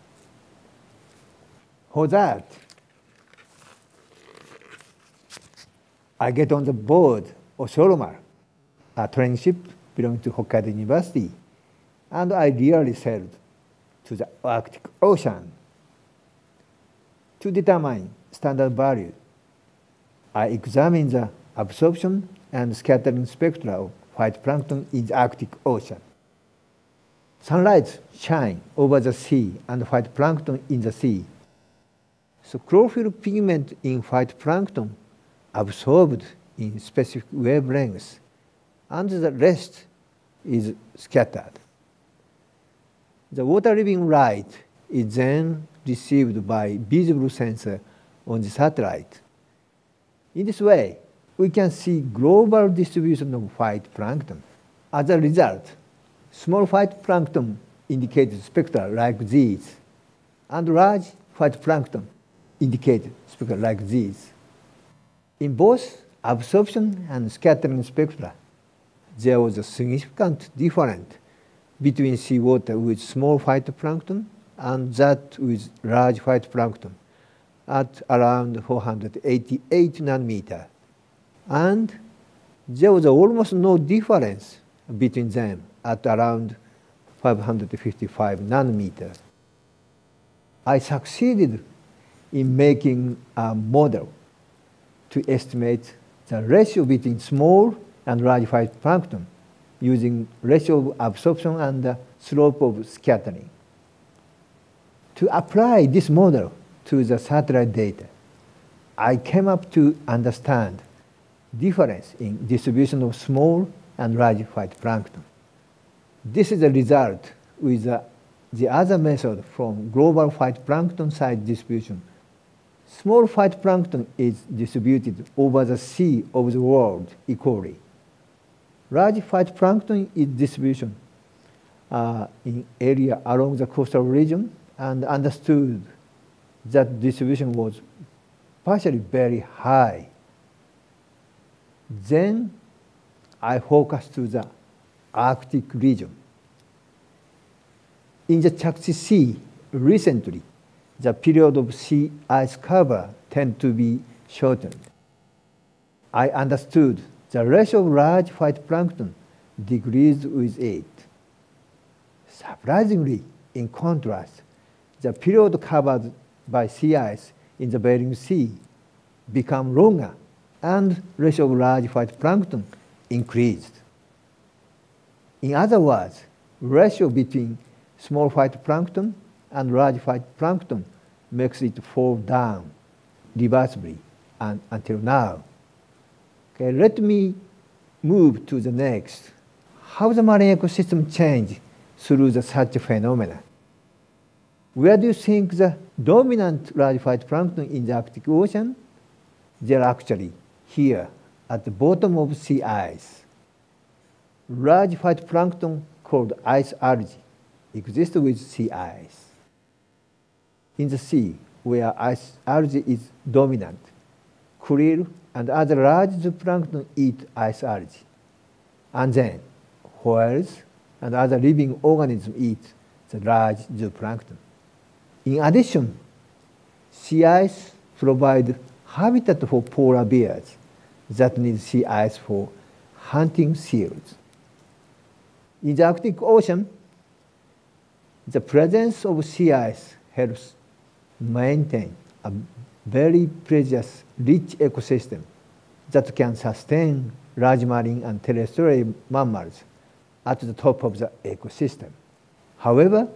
For that, I get on the board of Solomar, a training ship belonging to Hokkaido University, and I really sailed to the Arctic Ocean. To determine standard value, I examined the absorption and scattering spectra of phytoplankton in the Arctic Ocean. Sunlight shines over the sea and phytoplankton in the sea. So chlorophyll pigment in phytoplankton absorbed in specific wavelengths, and the rest is scattered. The water-living light is then received by visible sensor on the satellite. In this way, we can see global distribution of phytoplankton. As a result, small phytoplankton indicate spectra like these, and large phytoplankton indicate spectra like these. In both absorption and scattering spectra, there was a significant difference between seawater with small phytoplankton and that with large phytoplankton at around 488 nanometer. And there was almost no difference between them at around 555 nanometer. I succeeded in making a model to estimate the ratio between small and large phytoplankton using ratio of absorption and the slope of scattering. To apply this model to the satellite data, I came up to understand difference in distribution of small and large phytoplankton. This is the result with the other method from global phytoplankton size distribution. Small phytoplankton is distributed over the sea of the world equally. Large phytoplankton is distribution in area along the coastal region, and understood that distribution was partially very high. Then I focused to the Arctic region. In the Chukchi Sea, recently, the period of sea ice cover tend to be shortened. I understood the ratio of large phytoplankton decreased with it. Surprisingly, in contrast, the period covered by sea ice in the Bering Sea became longer, and ratio of large phytoplankton increased. In other words, ratio between small phytoplankton and large phytoplankton makes it fall down reversibly and until now. Okay, let me move to the next. How the marine ecosystem change through such a phenomena? Where do you think the dominant large phytoplankton in the Arctic Ocean? They are actually here at the bottom of sea ice. Large phytoplankton called ice algae exist with sea ice. In the sea, where ice algae is dominant, krill and other large zooplankton eat ice algae. And then whales and other living organisms eat the large zooplankton. In addition, sea ice provides habitat for polar bears that need sea ice for hunting seals. In the Arctic Ocean, the presence of sea ice helps maintain a very precious, rich ecosystem that can sustain large marine and terrestrial mammals at the top of the ecosystem. However,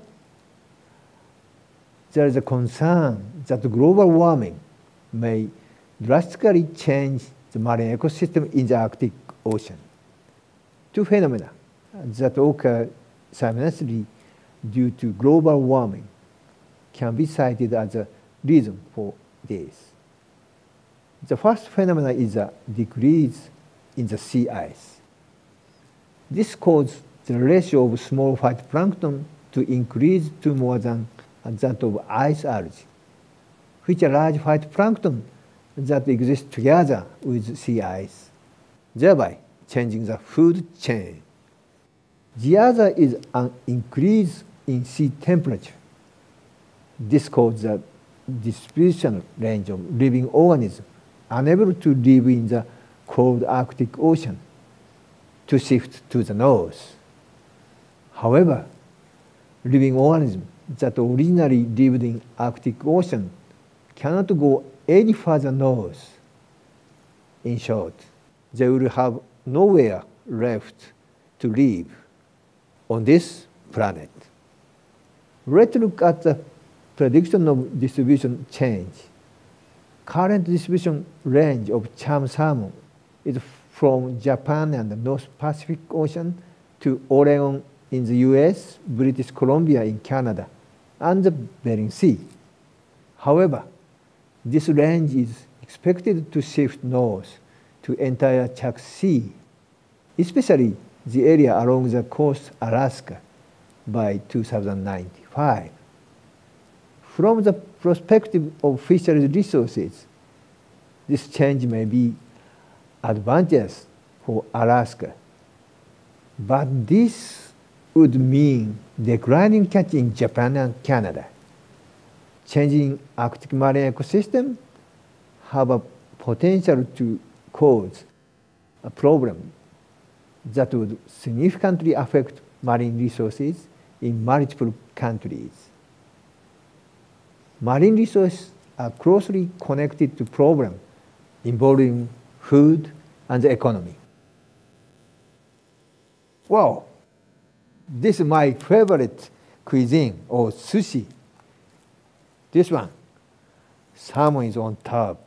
there is a concern that global warming may drastically change the marine ecosystem in the Arctic Ocean. Two phenomena that occur simultaneously due to global warming can be cited as a reason for this. The first phenomenon is a decrease in the sea ice. This causes the ratio of small phytoplankton to increase to more than that of ice algae, which are large phytoplankton that exist together with sea ice, thereby changing the food chain. The other is an increase in sea temperature. This causes the distribution range of living organisms unable to live in the cold Arctic Ocean to shift to the north. However, living organisms that originally lived in Arctic Ocean cannot go any further north. In short, they will have nowhere left to live on this planet. Let's look at the prediction of distribution change. Current distribution range of cham salmon is from Japan and the North Pacific Ocean to Oregon in the US, British Columbia in Canada, and the Bering Sea. However, this range is expected to shift north to entire Chuk Sea, especially the area along the coast Alaska by 2095. From the perspective of fisheries resources, this change may be advantageous for Alaska, but this would mean declining catch in Japan and Canada. Changing Arctic marine ecosystem have a potential to cause a problem that would significantly affect marine resources in multiple countries. Marine resources are closely connected to problems involving food and the economy. Wow, this is my favorite cuisine, or sushi. This one, salmon is on top.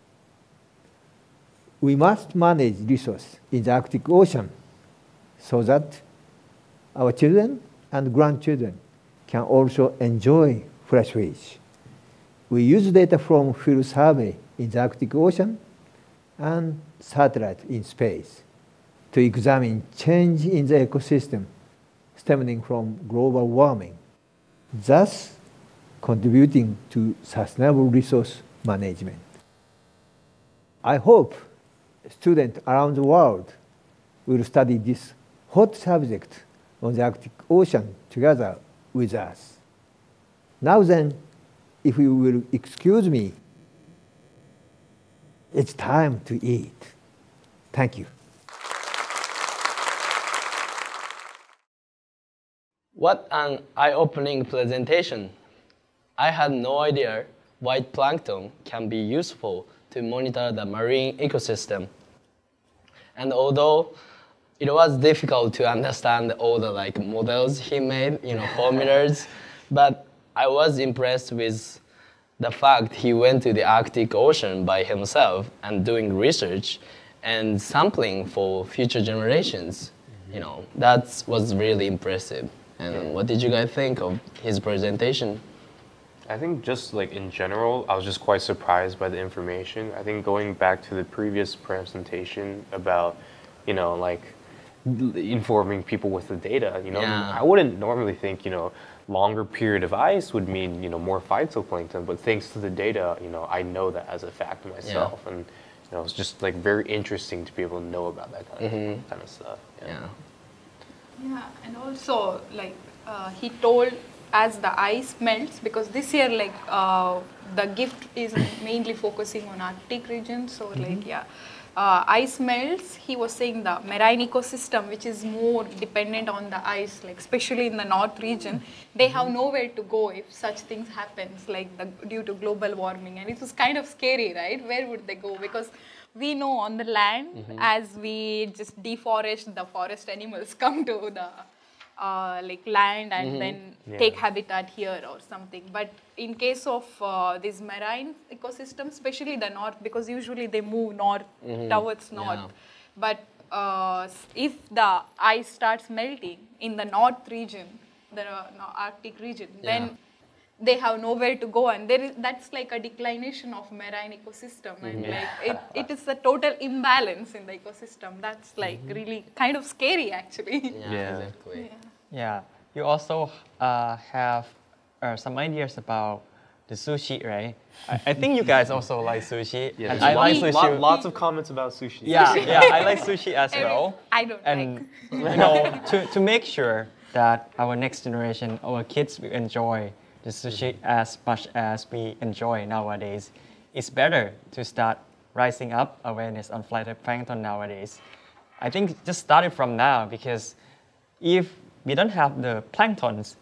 We must manage resources in the Arctic Ocean so that our children and grandchildren can also enjoy fresh fish. We use data from field survey in the Arctic Ocean and satellite in space to examine change in the ecosystem stemming from global warming, thus contributing to sustainable resource management. I hope students around the world will study this hot subject on the Arctic Ocean together with us. Now then, if you will excuse me, it's time to eat. Thank you. What an eye-opening presentation. I had no idea white plankton can be useful to monitor the marine ecosystem. And although it was difficult to understand all the models he made, formulas, but I was impressed with the fact he went to the Arctic Ocean by himself and doing research and sampling for future generations. That was really impressive. And what did you guys think of his presentation? I think just in general, I was just quite surprised by the information. I think going back to the previous presentation about, informing people with the data, I wouldn't normally think, longer period of ice would mean, more phytoplankton, but thanks to the data, I know that as a fact myself. Yeah. And, it's just very interesting to be able to know about that kind of stuff. Yeah. Yeah, and also he told as the ice melts, because this year the GiFT is mainly focusing on Arctic region, so ice melts, he was saying the marine ecosystem, which is more dependent on the ice, especially in the north region, they have nowhere to go if such things happens, due to global warming. And it was kind of scary, right? Where would they go? Because we know on the land, as we just deforest, the forest animals come to the like land and then take habitat here or something. But in case of this marine ecosystem, especially the north, because usually they move north towards north. But if the ice starts melting in the north region, the Arctic region, then they have nowhere to go, and that's like a declination of marine ecosystem, and like it is a total imbalance in the ecosystem. That's like really kind of scary, actually. Exactly. Yeah, you also have some ideas about the sushi, right? I think you guys also like sushi, Yeah, and I like sushi. Lots of comments about sushi. Yeah, yeah, I like sushi as well. I don't And you know, to make sure that our next generation, our kids will enjoy the sushi as much as we enjoy nowadays, it's better to start rising up awareness on phytoplankton nowadays. I think just start it from now, because if we don't have the planktons,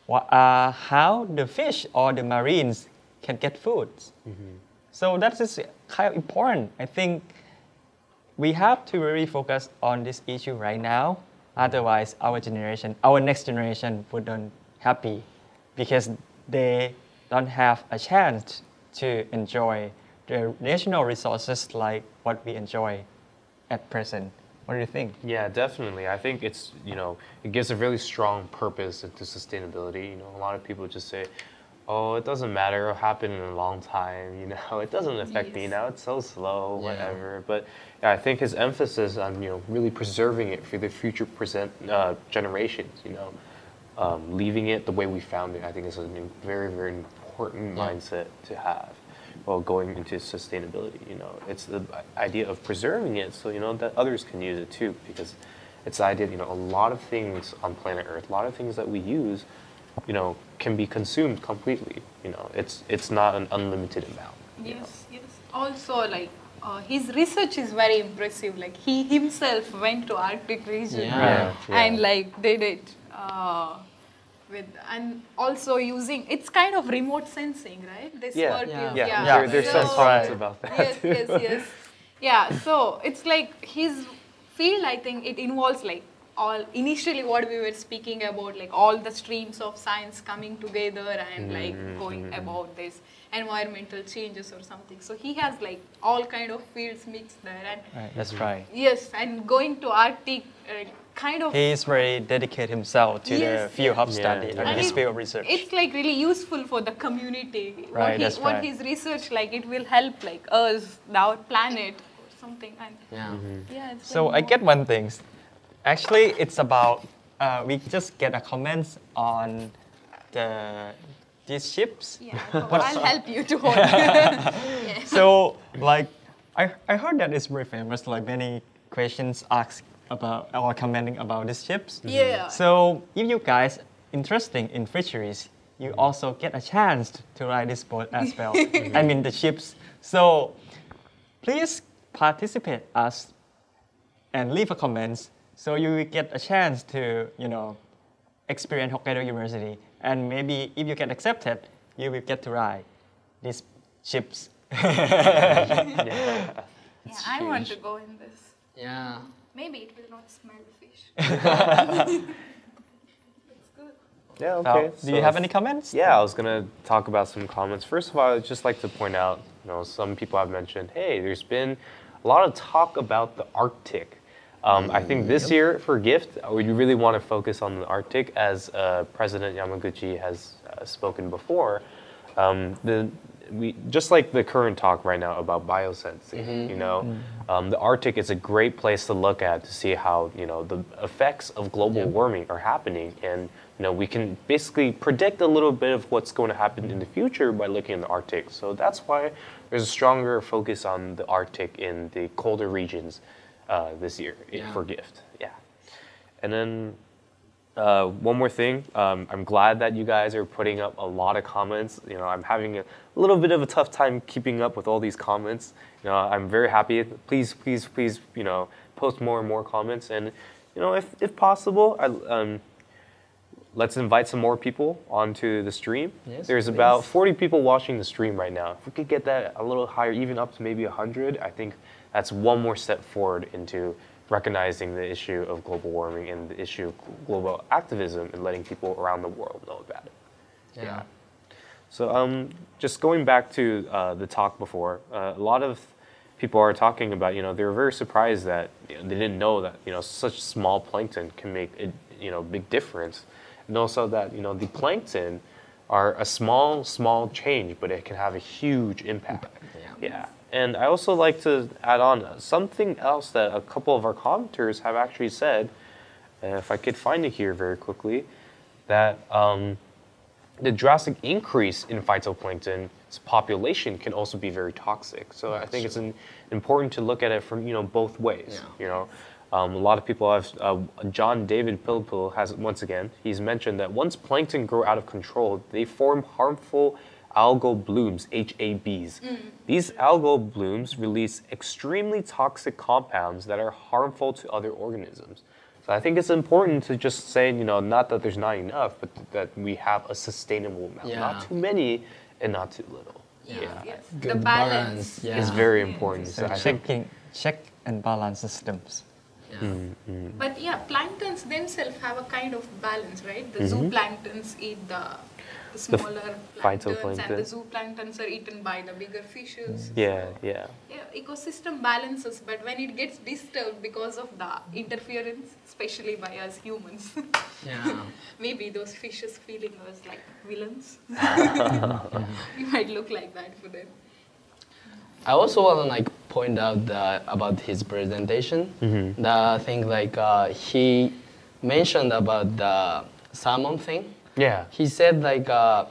how the fish or the marines can get food. So that is kind of important. I think we have to really focus on this issue right now. Otherwise, our next generation wouldn't happy, because they don't have a chance to enjoy the national resources like what we enjoy at present. What do you think? Yeah, definitely. I think it's, it gives a really strong purpose into sustainability. A lot of people just say, oh, it doesn't matter, it'll happen in a long time, it doesn't affect me now, it's so slow, whatever. But yeah, I think his emphasis on, really preserving it for the future generations, leaving it the way we found it, I think is a very, very important mindset to have while going into sustainability. It's the idea of preserving it so, that others can use it too, because it's the idea, a lot of things on planet Earth, a lot of things that we use, can be consumed completely. It's not an unlimited amount. Yes. Also, like, his research is very impressive. Like, he himself went to Arctic region and like did it and also using, it's kind of remote sensing, right? This work is, There's some comments about that. Yes. Yeah, so it's like his field, I think it involves like initially what we were speaking about, like all the streams of science coming together and like going about this environmental changes or something. So he has like all kind of fields mixed there. And that's right. Yes, and going to Arctic, kind of. He is very dedicated himself to the field of study and his field of research. It's like really useful for the community. Right, what his research, like it will help like us, our planet or something. And it's so like I get one thing. Actually, it's about, we just get a comment on these ships. Yeah, I'll help you to hold it. So, like, I heard that it's very famous, like many questions asked about or commenting about these ships. Yeah. So, if you guys interested in fisheries, you also get a chance to ride this boat as well. I mean, the ships. So, please participate us and leave a comment. So you will get a chance to, experience Hokkaido University. And maybe if you get accepted, you will get to ride these ships. I want to go in this. Yeah. Maybe it will not smell fish. It's good. Yeah, okay. Do you have any comments? Yeah, I was going to talk about some comments. First of all, I'd just like to point out, some people have mentioned, hey, there's been a lot of talk about the Arctic. I think this year for GiFT, we really want to focus on the Arctic, as President Yamaguchi has spoken before. Just like the current talk right now about biosensing, the Arctic is a great place to look at to see how the effects of global warming are happening, and we can basically predict a little bit of what's going to happen in the future by looking at the Arctic. So that's why there's a stronger focus on the Arctic in the colder regions this year for GiFT. Yeah. And then one more thing, I'm glad that you guys are putting up a lot of comments. I'm having a little bit of a tough time keeping up with all these comments. I'm very happy. Please, post more and more comments. And, if possible, let's invite some more people onto the stream. Yes, There's about 40 people watching the stream right now. If we could get that a little higher, even up to maybe 100, I think that's one more step forward into recognizing the issue of global warming and the issue of global activism and letting people around the world know about it. Yeah. So just going back to the talk before, a lot of people are talking about, they were very surprised that they didn't know that, such small plankton can make a, big difference. And also that, the plankton are a small change, but it can have a huge impact. Yeah. And I also like to add on something else that a couple of our commenters have actually said, if I could find it here very quickly, that the drastic increase in phytoplankton's population can also be very toxic. So I think it's important to look at it from both ways. A lot of people have. John David Pilpil has once again. He's mentioned that once plankton grow out of control, they form harmful algal blooms, HABs. These algal blooms release extremely toxic compounds that are harmful to other organisms. So I think it's important to just say, not that there's not enough, but that we have a sustainable amount. Not too many and not too little. Yes. Good The balance. Is very important. So I think check and balance systems. But yeah, planktons themselves have a kind of balance, right? The zooplanktons eat the smaller planktons, and the zooplanktons are eaten by the bigger fishes. Yeah, so, yeah. Ecosystem balances, but when it gets disturbed because of the interference, especially by us humans, maybe those fishes feeling us like villains. We might look like that for them. I also want to point out about his presentation. The thing he mentioned about the salmon thing. Yeah. He said I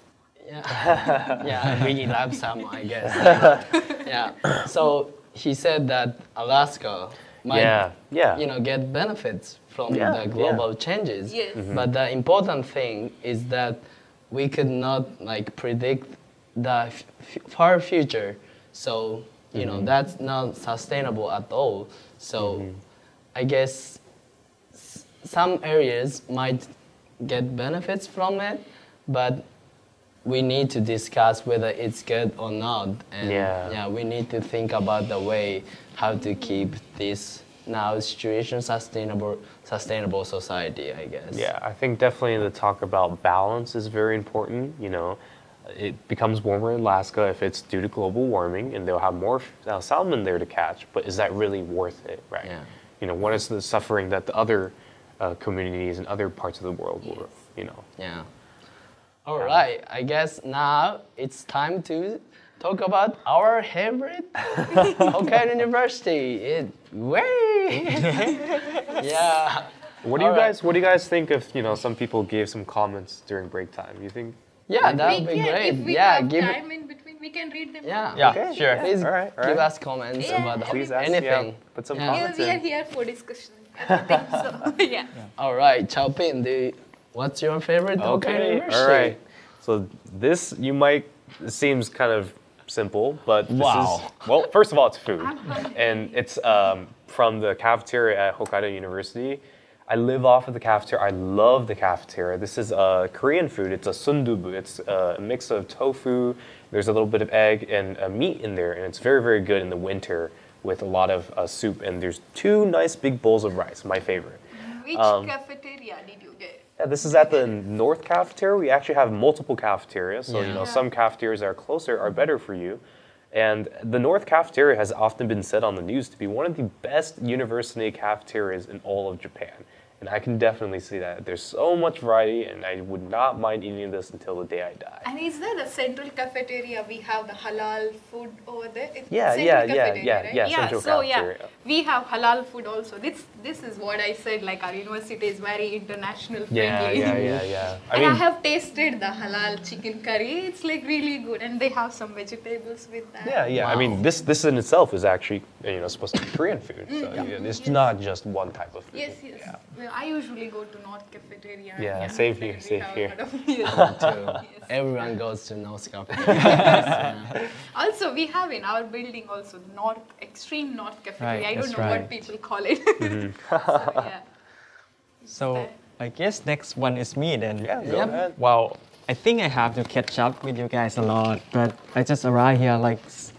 really love salmon, I guess. So he said that Alaska might get benefits from the global changes. Yes. But the important thing is that we could not predict the far future. So, that's not sustainable at all. So, I guess some areas might get benefits from it, but we need to discuss whether it's good or not. And we need to think about the way how to keep this now situation sustainable society, I guess. Yeah, I think definitely the talk about balance is very important. It becomes warmer in Alaska if it's due to global warming, and they'll have more salmon there to catch. But is that really worth it, right? Yeah. What is the suffering that the other communities and other parts of the world will, Yeah. All right. I guess now it's time to talk about our favorite Hokkaido University. Yeah. What do you guys think if some people gave some comments during break time? You think? Yeah, that would be great. If we have time in between, we can read them. Yeah, Okay. sure. Please All right. give us comments about Please ask, anything. put some Yeah. comments We are in. here for discussion. I think so. Yeah. All right, Chao Pin, what's your favorite Hokkaido University? All right. So this seems kind of simple, but this is, well, first of all, it's food. And it's from the cafeteria at Hokkaido University. I live off of the cafeteria. I love the cafeteria. This is Korean food. It's a sundubu. It's a mix of tofu. There's a little bit of egg and meat in there, and it's very, very good in the winter with a lot of soup. And there's 2 nice big bowls of rice, my favorite. Which cafeteria did you get? This is at the North Cafeteria. We actually have multiple cafeterias, so some cafeterias that are closer are better for you. And the North Cafeteria has often been said on the news to be one of the best university cafeterias in all of Japan. And I can definitely see that. There's so much variety, and I would not mind eating this until the day I die. And is there the central cafeteria? We have the halal food over there. It's Yeah, central yeah, cafeteria, right? central so cafeteria. we have halal food also. This is what I said. Our university is very international friendly. Yeah. I have tasted the halal chicken curry. It's really good, and they have some vegetables with that. Yeah. Wow. I mean, this in itself is actually supposed to be Korean food. So it's not just one type of food. Yes. Yeah. Well, I usually go to North Cafeteria. Yeah, same here, same here. Everyone goes to North Cafeteria. Also, we have in our building also extreme North Cafeteria. Right, I don't that's know right. what people call it. So I guess next one is me then. Yeah, go ahead. Well, I think I have to catch up with you guys a lot, but I just arrived here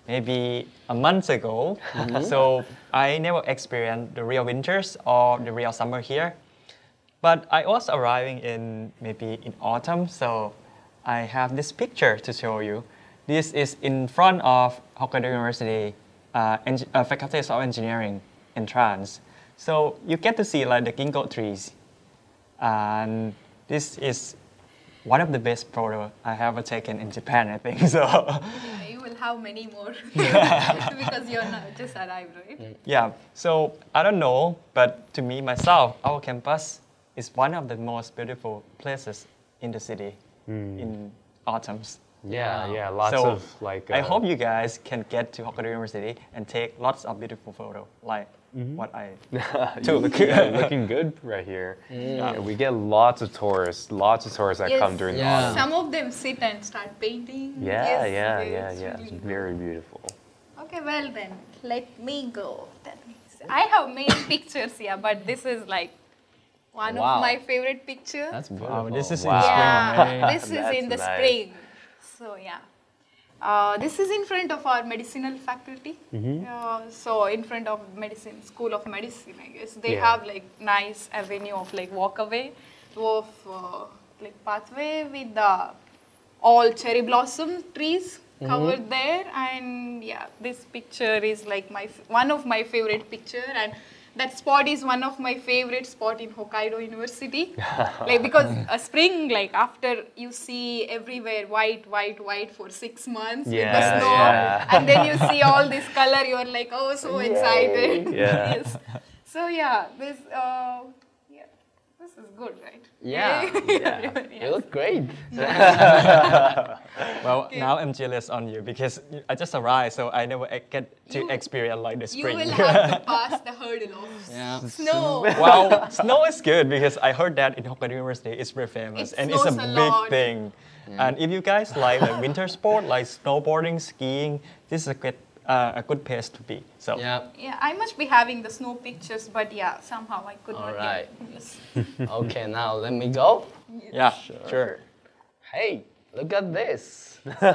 maybe a month ago. So I never experienced the real winters or the real summer here. But I was arriving in maybe in autumn, so I have this picture to show you. This is in front of Hokkaido University Faculty of Engineering entrance. So you get to see like the ginkgo trees. And this is one of the best photos I have ever taken in Japan, I think. So You will have many more because you're not just arrived, right? yeah, so I don't know, but to me, myself, our campus is one of the most beautiful places in the city in autumns. Yeah, lots So of like. I hope you guys can get to Hokkaido University and take lots of beautiful photos like what I took. Yeah, looking good right here. Yeah, we get lots of tourists that Yes. come during the Yeah. autumn. Some of them sit and start painting. Yeah, Yes, yeah. It's It's really very beautiful. Okay, well then, let me go. I have many pictures here, but this is like one Wow. of my favorite pictures. That's beautiful. Wow, this is Wow. in Yeah, spring, right? this is That's in the nice. spring. So yeah. This is in front of our medicinal faculty. So in front of medicine, School of Medicine, I guess. They Yeah. have like nice avenue of like walkaway, of like pathway with the all cherry blossom trees covered there. And yeah, this picture is like one of my favorite picture, and that spot is one of my favorite spot in Hokkaido University. Like because a spring, like after you see everywhere white for 6 months with the Yeah, snow, yeah. and then you see all this color, you're like, oh, so excited. Yeah. Yes. So yeah, this is good, right? Yeah. You look great. Well, now I'm jealous on you because I just arrived, so I never get to You- experience like the You spring. will have to pass the hurdle of Yeah. snow. Well, snow is good because I heard that in Hokkaido University it's very famous It and it's a snows a big lot. thing. And if you guys like winter sport like snowboarding, skiing, this is a good place to be. So Yeah. Yeah, I must be having the snow pictures, but yeah, somehow I could not Alright. get. Yes. Okay, now let me go. yeah, sure. Hey, look at this. So,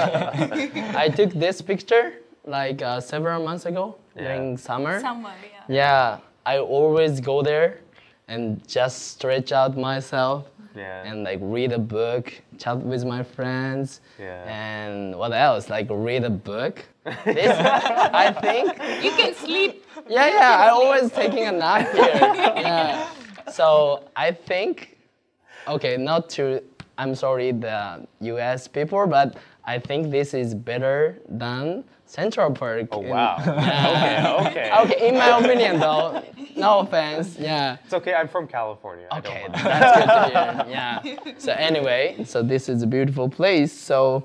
I took this picture like several months ago during summer. Summer, yeah. Yeah, I always go there and just stretch out myself Yeah. and like read a book, chat with my friends, Yeah. and what else? Like read a book. This, I think. You can sleep. Yeah, I always taking a nap here. Yeah. So I think, okay, not to, I'm sorry, the US people, but I think this is better than Central Park. Oh in- wow. Yeah. Okay. Okay, in my opinion though, no offense, yeah. It's okay. I'm from California. I Okay, don't mind. that's good to hear. Yeah. So anyway, so this is a beautiful place. So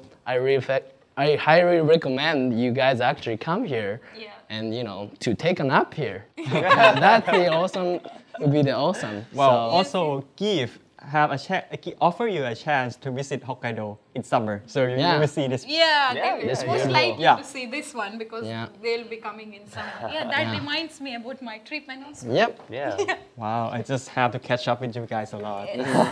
I highly recommend you guys actually come here, Yeah. and to take a nap here. That's the awesome. Would be the awesome. Well, So, also give have offer you a chance to visit Hokkaido in summer, so you Yeah. will see this. Yeah, they will it's most beautiful. likely Yeah. to see this one because Yeah. they'll be coming in summer. Yeah, that reminds me about my trip announcement. yep. Yeah. Wow, I just have to catch up with you guys a lot.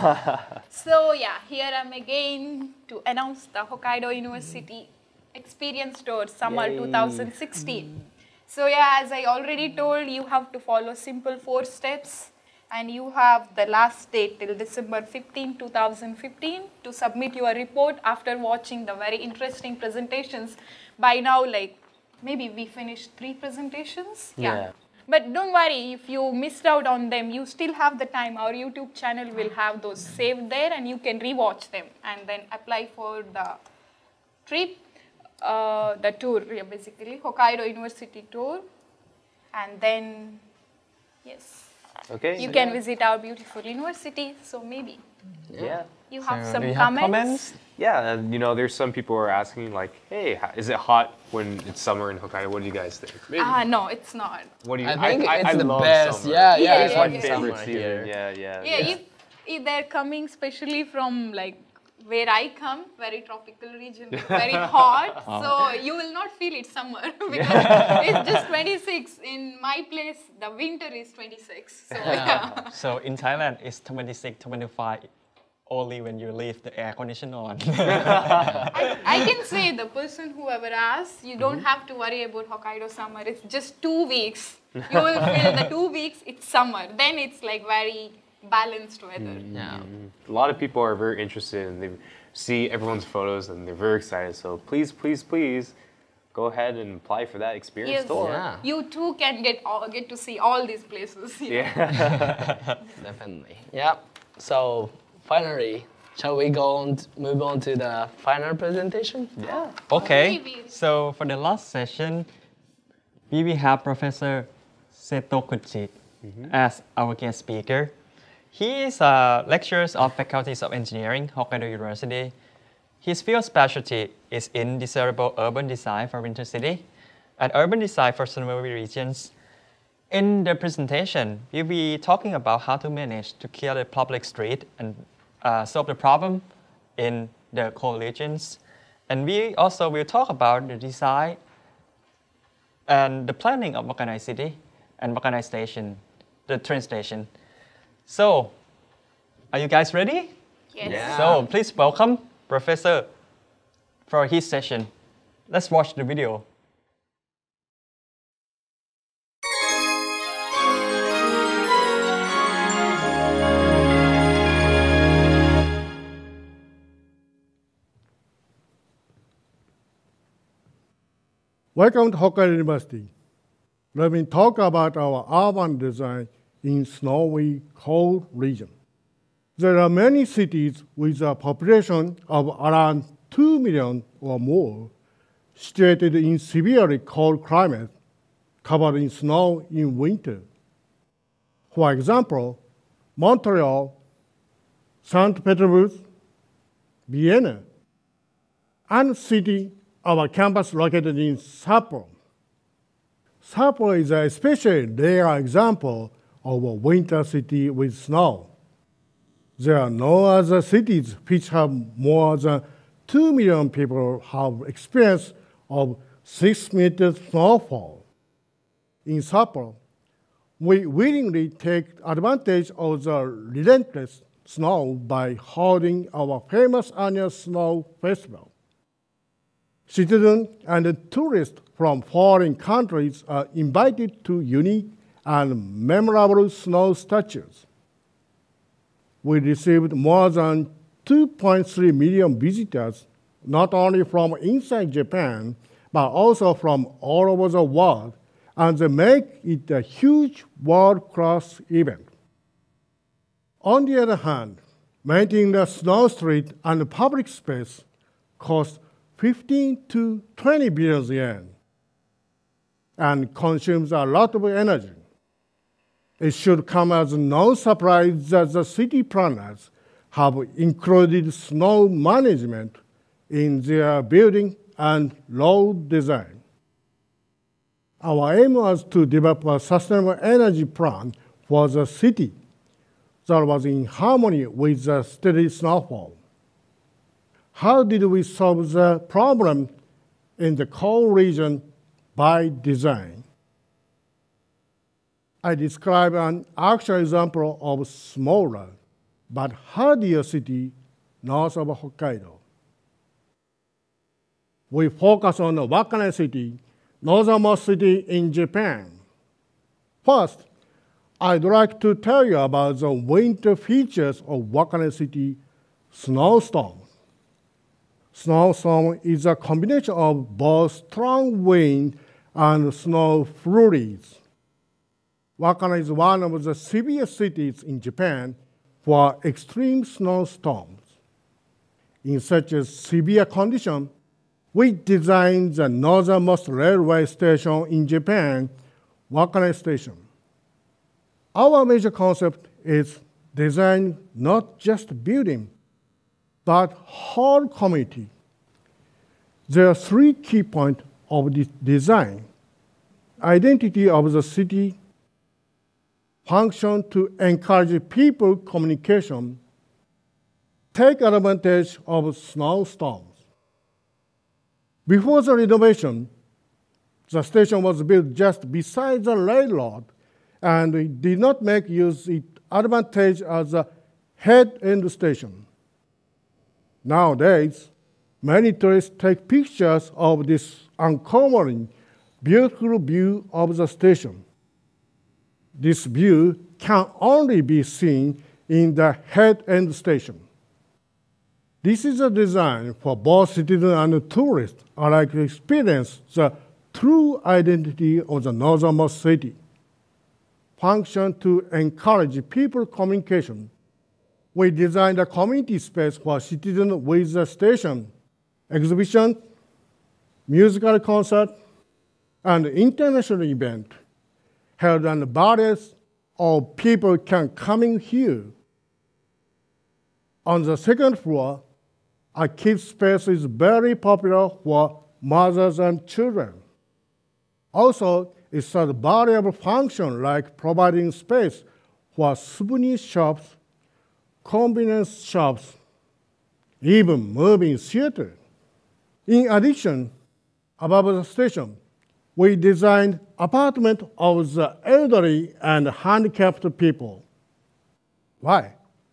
So yeah, here I'm again to announce the Hokkaido University Experience Tour Summer 2016. So yeah, as I already told, you have to follow simple 4 steps, and you have the last date till December 15, 2015 to submit your report after watching the very interesting presentations. By now, like maybe we finished 3 presentations. Yeah. But don't worry, if you missed out on them, you still have the time. Our YouTube channel will have those saved there, and you can rewatch them and then apply for the trip, the tour, yeah, basically, Hokkaido University tour. And then, yes, Okay. you can visit our beautiful university. So maybe Yeah. you have So some do you have comments. Yeah, and there's some people who are asking like, hey, is it hot when it's summer in Hokkaido? What do you guys think? No, it's not. What do you? I think it's the love best. summer. Yeah, Yeah, It's yeah, my yeah. favorite Summer season. here. Yeah. If they're coming especially from like where I come, very tropical region, very hot, so you will not feel it summer because it's just 26. In my place, the winter is 26. So yeah. So in Thailand, it's 26, 25 only when you leave the air conditioner on. I can say the person whoever asked, you don't have to worry about Hokkaido summer. It's just 2 weeks. You will feel the 2 weeks, it's summer. Then it's like very balanced weather. Yeah. A lot of people are very interested and they see everyone's photos and they're very excited. So please, please, please go ahead and apply for that experience Yes, tour. Yeah. you too can get to see all these places. You know. Yeah. Definitely. Yeah. So finally, shall we move on to the final presentation? Yeah. Okay, Maybe. so for the last session, we will have Professor Setoguchi as our guest speaker. He is a lecturer of Faculties of Engineering, Hokkaido University. His field specialty is in desirable urban design for winter city and urban design for snowy regions. In the presentation, we'll be talking about how to manage to clear the public street and solve the problem in the cold regions. And we also will talk about the design and the planning of Wakkanai City and Wakkanai Station, the train station. So, are you guys ready? Yes. Yeah. So, please welcome Professor for his session. Let's watch the video. Welcome to Hokkaido University. Let me talk about our urban design in snowy, cold region. There are many cities with a population of around 2 million or more, situated in severely cold climate, covered in snow in winter. For example, Montreal, St. Petersburg, Vienna, and city our campus located in Sapporo. Sapporo is an especially rare example of a winter city with snow. There are no other cities which have more than 2 million people have experience of 6 meters snowfall. In Sapporo, we willingly take advantage of the relentless snow by holding our famous annual snow festival. Citizens and tourists from foreign countries are invited to unique and memorable snow statues. We received more than 2.3 million visitors, not only from inside Japan, but also from all over the world, and they make it a huge world-class event. On the other hand, maintaining the snow street and public space costs 15 to 20 billion yen and consumes a lot of energy. It should come as no surprise that the city planners have included snow management in their building and road design. Our aim was to develop a sustainable energy plan for the city that was in harmony with the steady snowfall. How did we solve the problem in the cold region by design? I describe an actual example of smaller but hardier city north of Hokkaido. We focus on the Wakkanai City, northernmost city in Japan. First, I'd like to tell you about the winter features of Wakkanai City snowstorm. Snowstorm is a combination of both strong wind and snow flurries. Wakkanai is one of the severe cities in Japan for extreme snowstorms. In such a severe condition, we designed the northernmost railway station in Japan, Wakkanai Station. Our major concept is design not just building, but whole community. There are 3 key points of this design. Identity of the city, function to encourage people communication, take advantage of snowstorms. Before the renovation, the station was built just beside the railroad, and we did not make use of its advantage as a head-end station. Nowadays, many tourists take pictures of this uncommonly beautiful view of the station. This view can only be seen in the head-end station. This is a design for both citizens and tourists alike to experience the true identity of the northernmost city. Function to encourage people communication. We designed a community space for citizens with the station, exhibition, musical concert, and international event held on barriers of people can come in here. On the second floor, a kids space is very popular for mothers and children. Also, it serves variable functions like providing space for souvenir shops, convenience shops, even movie theater. In addition, above the station, we designed apartments of the elderly and handicapped people. Why?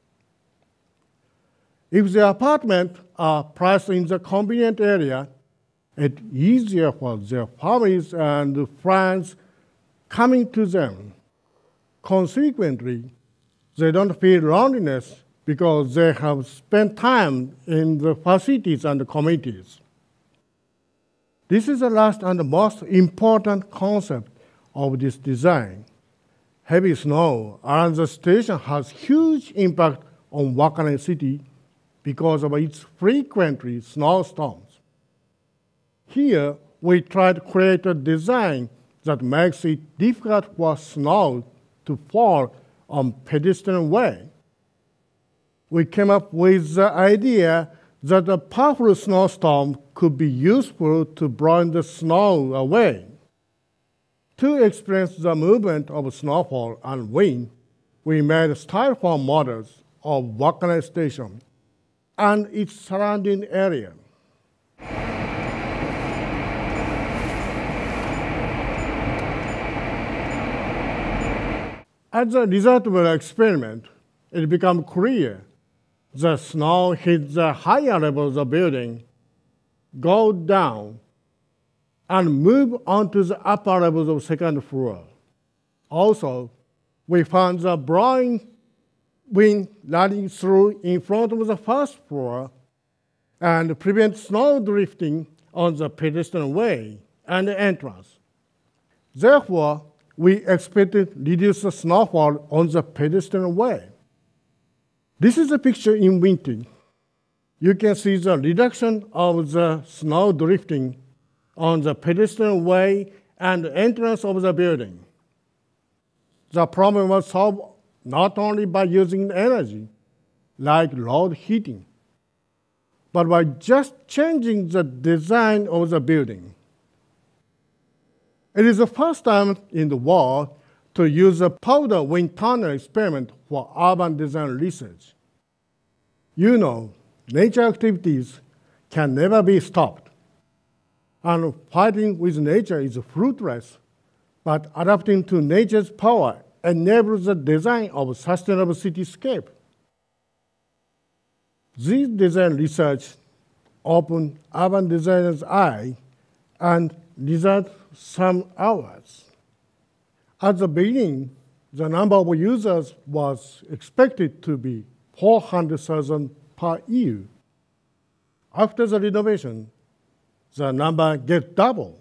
If the apartments are priced in the convenient area, it's easier for their families and friends coming to them. Consequently, they don't feel loneliness because they have spent time in the facilities and communities. This is the last and most important concept of this design. Heavy snow around the station has huge impact on Wakane City because of its frequent snowstorms. Here, we try to create a design that makes it difficult for snow to fall on pedestrian way. We came up with the idea that a powerful snowstorm could be useful to blow the snow away. To experience the movement of snowfall and wind, we made styrofoam models of Wakane Station and its surrounding area. As a result of the experiment, it became clear the snow hits the higher levels of building, go down, and move onto the upper levels of second floor. Also, we found the blowing wind running through in front of the first floor and prevent snow drifting on the pedestrian way and the entrance. Therefore, we expected reduced snowfall on the pedestrian way. This is a picture in winter. You can see the reduction of the snow drifting on the pedestrian way and the entrance of the building. The problem was solved not only by using energy, like load heating, but by just changing the design of the building. It is the first time in the world to use a powder wind tunnel experiment for urban design research. You know, nature activities can never be stopped, and fighting with nature is fruitless, but adapting to nature's power enables the design of a sustainable cityscape. This design research opened urban designers' eyes and resulted some hours. At the beginning, the number of users was expected to be 400,000 per year. After the renovation, the number gets double.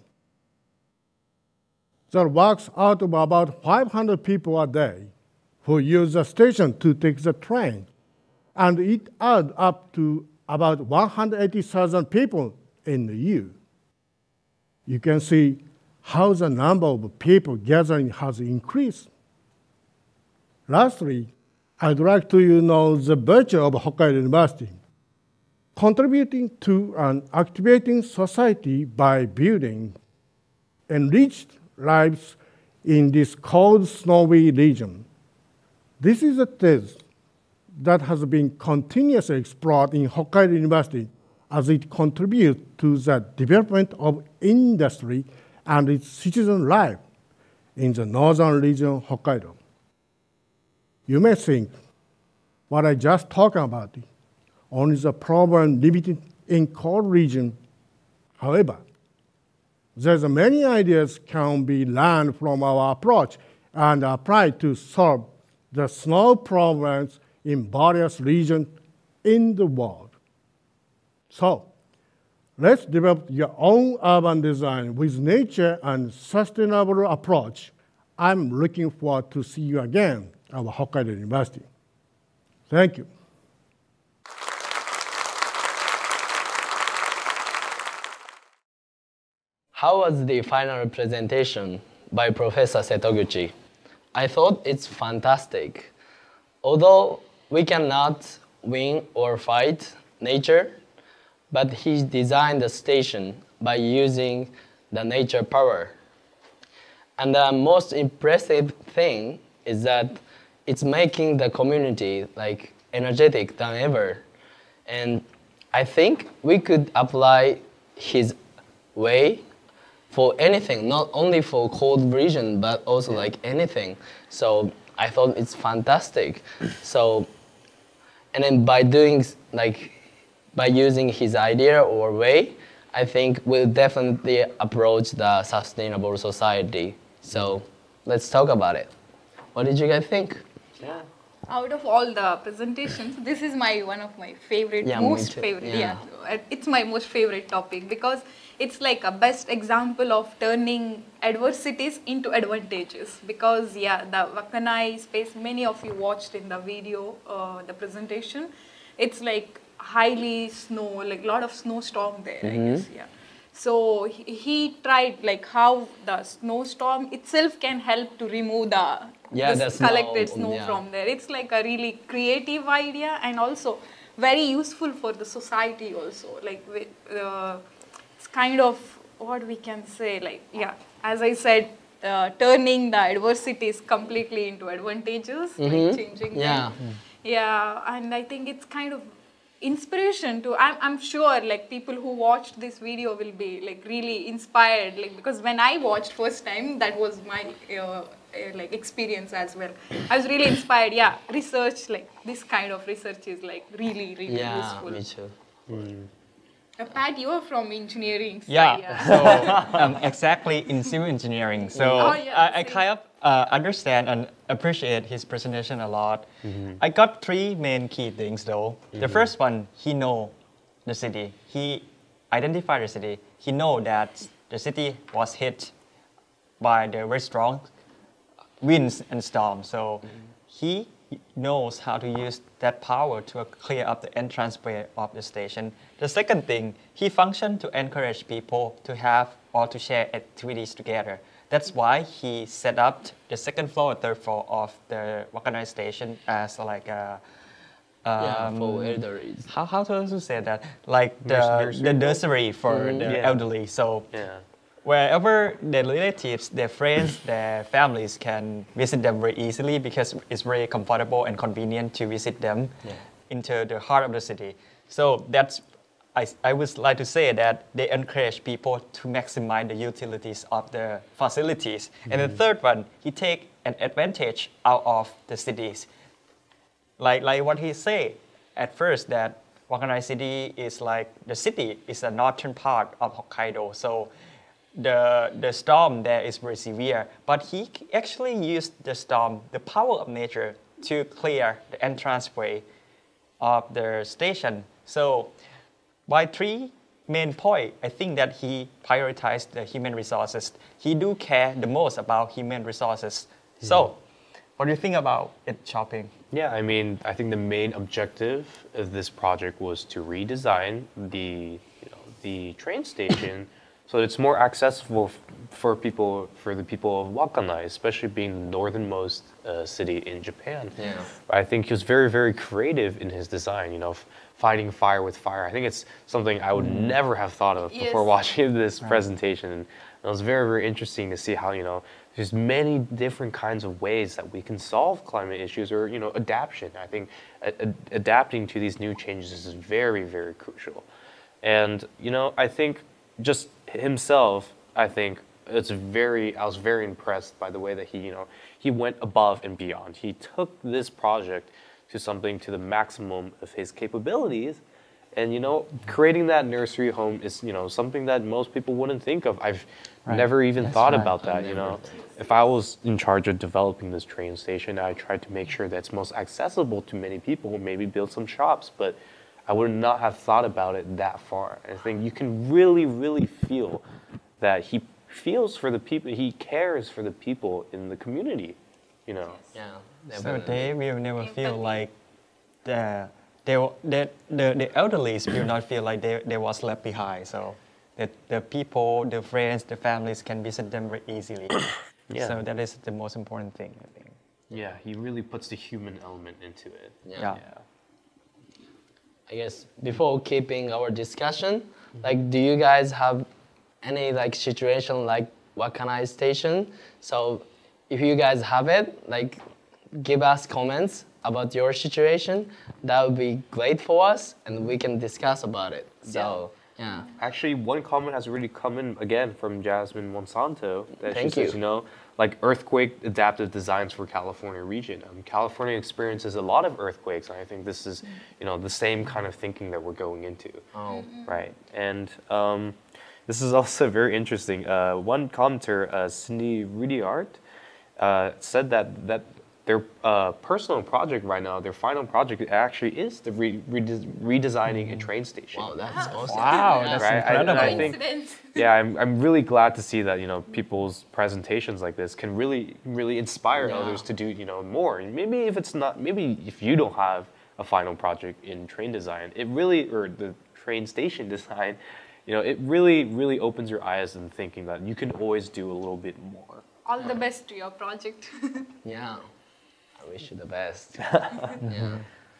That works out of about 500 people a day who use the station to take the train, and it adds up to about 180,000 people in a year. You can see how the number of people gathering has increased. Lastly, I'd like to know the virtue of Hokkaido University, contributing to an activating society by building enriched lives in this cold, snowy region. This is a test that has been continuously explored in Hokkaido University as it contributes to the development of industry and its citizen life in the northern region of Hokkaido. You may think, what I just talked about, only the problem limited in cold region. However, there's many ideas can be learned from our approach and applied to solve the snow problems in various regions in the world. So, let's develop your own urban design with nature and sustainable approach. I'm looking forward to see you again at Hokkaido University. Thank you. How was the final presentation by Professor Setoguchi? I thought it's fantastic. Although we cannot win or fight nature, but he designed the station by using the nature power. And the most impressive thing is that it's making the community like energetic than ever. And I think we could apply his way for anything, not only for cold region, but also like anything. So I thought it's fantastic. So, and then by using his idea or way, I think we'll definitely approach the sustainable society. So let's talk about it. What did you guys think? Yeah. Out of all the presentations, this is one of my favorite, most favorite. Yeah, it's my most favorite topic because it's like a best example of turning adversities into advantages. Because the Wakanai space, many of you watched in the video, the presentation. It's like highly snow, like a lot of snowstorm there. I guess. Yeah. So he tried like how the snowstorm itself can help to remove the collected snow from there. It's like a really creative idea and also very useful for the society also. Like it's kind of what we can say, like, as I said, turning the adversities completely into advantages, like changing them. Yeah, and I think it's kind of inspiration to, I'm sure like people who watched this video will be like really inspired, like, because when I watched first time, that was my like experience as well. I was really inspired. Research, like this kind of research is like really useful. Me too. Pat, you are from engineering. So so exactly in civil engineering. So I kind of understand and appreciate his presentation a lot. I got three main key things though. The first one, he know the city. He identified the city. He know that the city was hit by the very strong winds and storms. So he knows how to use that power to clear up the entranceway of the station. The second thing, he functioned to encourage people to have or to share activities together. That's why he set up the second floor and third floor of the Wakanai station as like a for elderly. How to say that? Like the nursery for the elderly. So wherever their relatives, their friends, their families can visit them very easily because it's very comfortable and convenient to visit them into the heart of the city. So that's, I would like to say that they encourage people to maximize the utilities of the facilities. And the third one, he take an advantage out of the cities. Like what he said at first, that Wakanai city is like, the city is the northern part of Hokkaido. So the storm there is very severe, but he actually used the storm, the power of nature, to clear the entranceway of the station. So by three main points, I think that he prioritized the human resources. He do care the most about human resources. So what do you think about it, Shopping? Yeah, I mean, I think the main objective of this project was to redesign the train station so it's more accessible for the people of Wakanai, especially being the northernmost city in Japan. I think he was very, very creative in his design, fighting fire with fire. I think it's something I would never have thought of before watching this presentation. And it was very, very interesting to see how, there's many different kinds of ways that we can solve climate issues or, adaptation. I think adapting to these new changes is very, very crucial. And, I think just himself, I was very impressed by the way that he went above and beyond. He took this project to something to the maximum of his capabilities. And, you know, creating that nursery home is, you know, something that most people wouldn't think of. I've never even thought about that, you know. If I was in charge of developing this train station, I tried to make sure that it's most accessible to many people, maybe build some shops, but I would not have thought about it that far. I think you can really, really feel that he feels for the people, he cares for the people in the community, you know. Yeah. So they will never feel like the elderly will not feel like they was left behind. So the people, the friends, the families can visit them very easily. Yeah. So that is the most important thing, I think. Yeah, he really puts the human element into it. Yeah. I guess before keeping our discussion, like, do you guys have any like situation like Wakanai station? So if you guys have it, like, give us comments about your situation. That would be great for us, and we can discuss about it. So yeah. Actually, one comment has already come in again from Jasmine Monsanto. That Thank she says, you know, like earthquake adaptive designs for California region. California experiences a lot of earthquakes, and I think this is, you know, the same kind of thinking that we're going into. Oh. Right. And this is also very interesting. One commenter, Cindy Rudyard, said that their personal project right now, their final project actually is the redesigning a train station. Wow, that's awesome. Wow, that's incredible. I think, yeah, I'm really glad to see that, you know, people's presentations like this can really inspire others to do, you know, more. And maybe if it's not, maybe if you don't have a final project in train design, it really, or the train station design, you know, it really opens your eyes in thinking that you can always do a little bit more. All the best to your project. Yeah. I wish you the best. Yeah.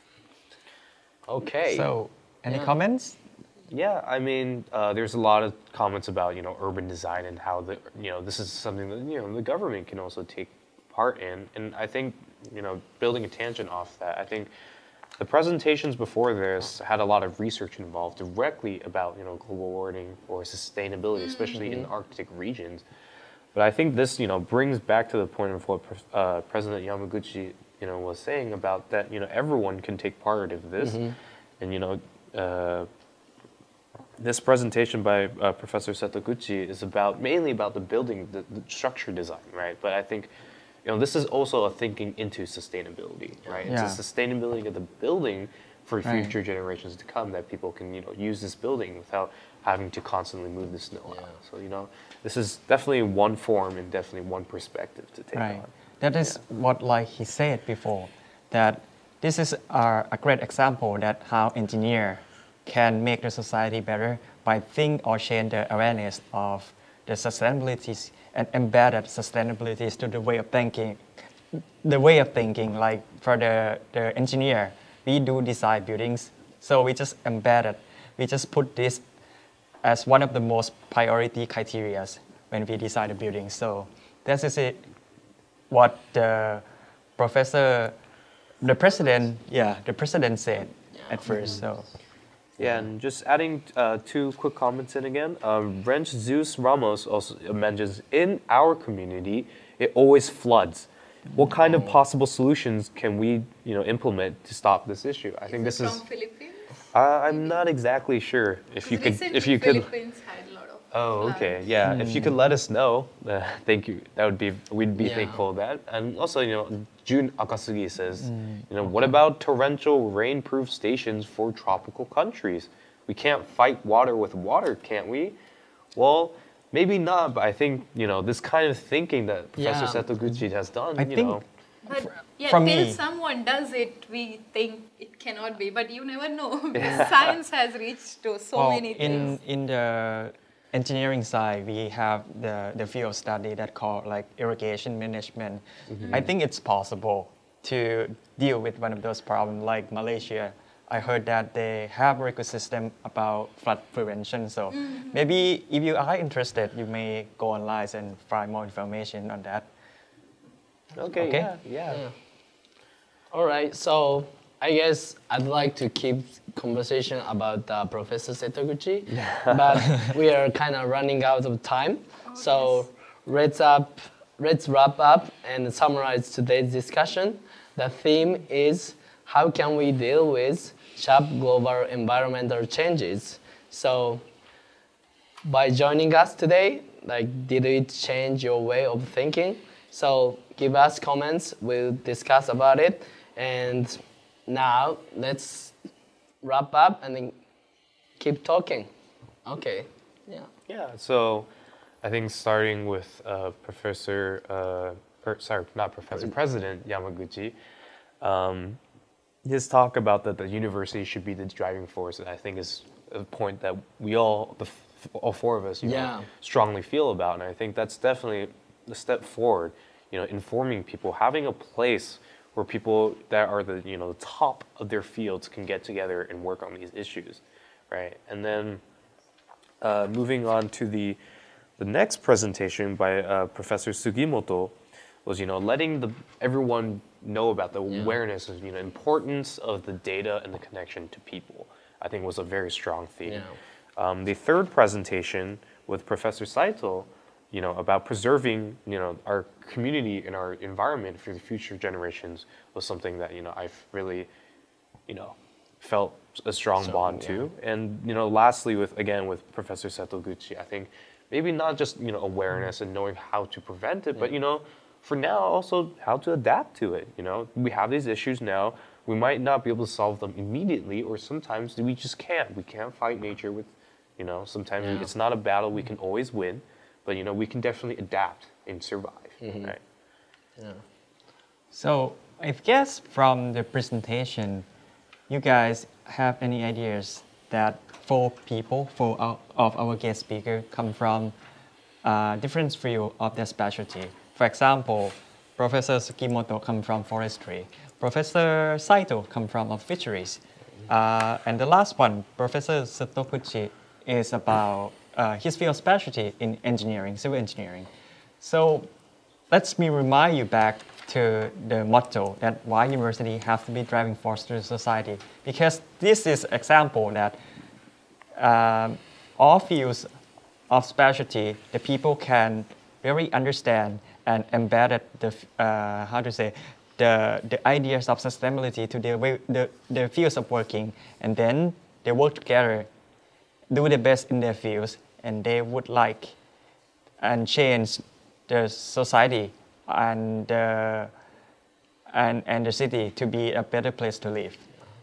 Okay. So, any comments? Yeah, I mean, there's a lot of comments about, you know, urban design and how the, you know, this is something that, you know, the government can also take part in. And I think, you know, building a tangent off that, I think the presentations before this had a lot of research involved directly about, you know, global warming or sustainability, especially in Arctic regions. But I think this, you know, brings back to the point of what President Yamaguchi, you know, was saying about that, you know, everyone can take part of this. And, you know, this presentation by Professor Setoguchi is mainly about the building, the structure design, right? But I think, you know, this is also a thinking into sustainability, right? Yeah. It's the sustainability of the building for future generations to come, that people can, you know, use this building without having to constantly move the snow out. So, you know, this is definitely one form and definitely one perspective to take on. That is what, like he said before, that this is a great example that how engineer can make the society better by think or change the awareness of the sustainability and embed that sustainability to the way of thinking. The way of thinking, like for the engineer, we do design buildings, so we just embed it. We just put this as one of the most priority criteria when we design the building. So this is it, what the president said at first. So. Yeah, and just adding two quick comments in again. Wrench Zeus Ramos also mentions, in our community, it always floods. What kind of possible solutions can we, you know, implement to stop this issue? I think this is from Philippines. I'm not exactly sure if you could. Philippines had a lot of. Oh, okay, yeah. If you could let us know, thank you. That would be, we'd be thankful of that. And also, you know, Jun Akasugi says, you know, what about torrential rain-proof stations for tropical countries? We can't fight water with water, can't we? Well, maybe not, but I think, you know, this kind of thinking that Professor Setoguchi has done, you know. But yeah, from till me, someone does it, we think it cannot be. But you never know, because science has reached to so many things. In the engineering side, we have the field study that called like irrigation management. I think it's possible to deal with one of those problems like Malaysia. I heard that they have a ecosystem about flood prevention. So maybe if you are interested, you may go online and find more information on that. Okay. Yeah. All right, so I guess I'd like to keep conversation about Professor Setoguchi, but we are kind of running out of time. So let's wrap up and summarize today's discussion. The theme is how can we deal with sharp global environmental changes? So by joining us today, did it change your way of thinking? So give us comments, we'll discuss about it. And now let's wrap up and then keep talking. Okay, yeah. Yeah, so I think starting with President Yamaguchi, his talk about that the university should be the driving force, I think is a point that we all four of us, strongly feel about, and I think that's definitely a step forward. Informing people, having a place where people that are the the top of their fields can get together and work on these issues, right? And then moving on to the next presentation by Professor Sugimoto was letting everyone know about the awareness of importance of the data and the connection to people. I think was a very strong theme. The third presentation with Professor Saito, about preserving our community and our environment for the future generations was something that I've really felt a strong bond to. And lastly with Professor Setoguchi, I think maybe not just awareness and knowing how to prevent it, but for now also how to adapt to it. We have these issues now. We might not be able to solve them immediately, or sometimes we just can't. We can't fight nature with, sometimes it's not a battle we can always win, but we can definitely adapt and survive, right? Yeah. So I guess from the presentation, you guys have any ideas that four of our guest speakers come from different field of their specialty. For example, Professor Sugimoto comes from forestry. Professor Saito comes from fisheries. And the last one, Professor Setoguchi, is about his field of specialty in engineering, civil engineering. So let me remind you back to the motto that why university has to be driving force to society, because this is example that all fields of specialty, the people can really understand and embed the ideas of sustainability to their fields of working, and then they work together, do the best in their fields, and they would like and change the society and the city to be a better place to live.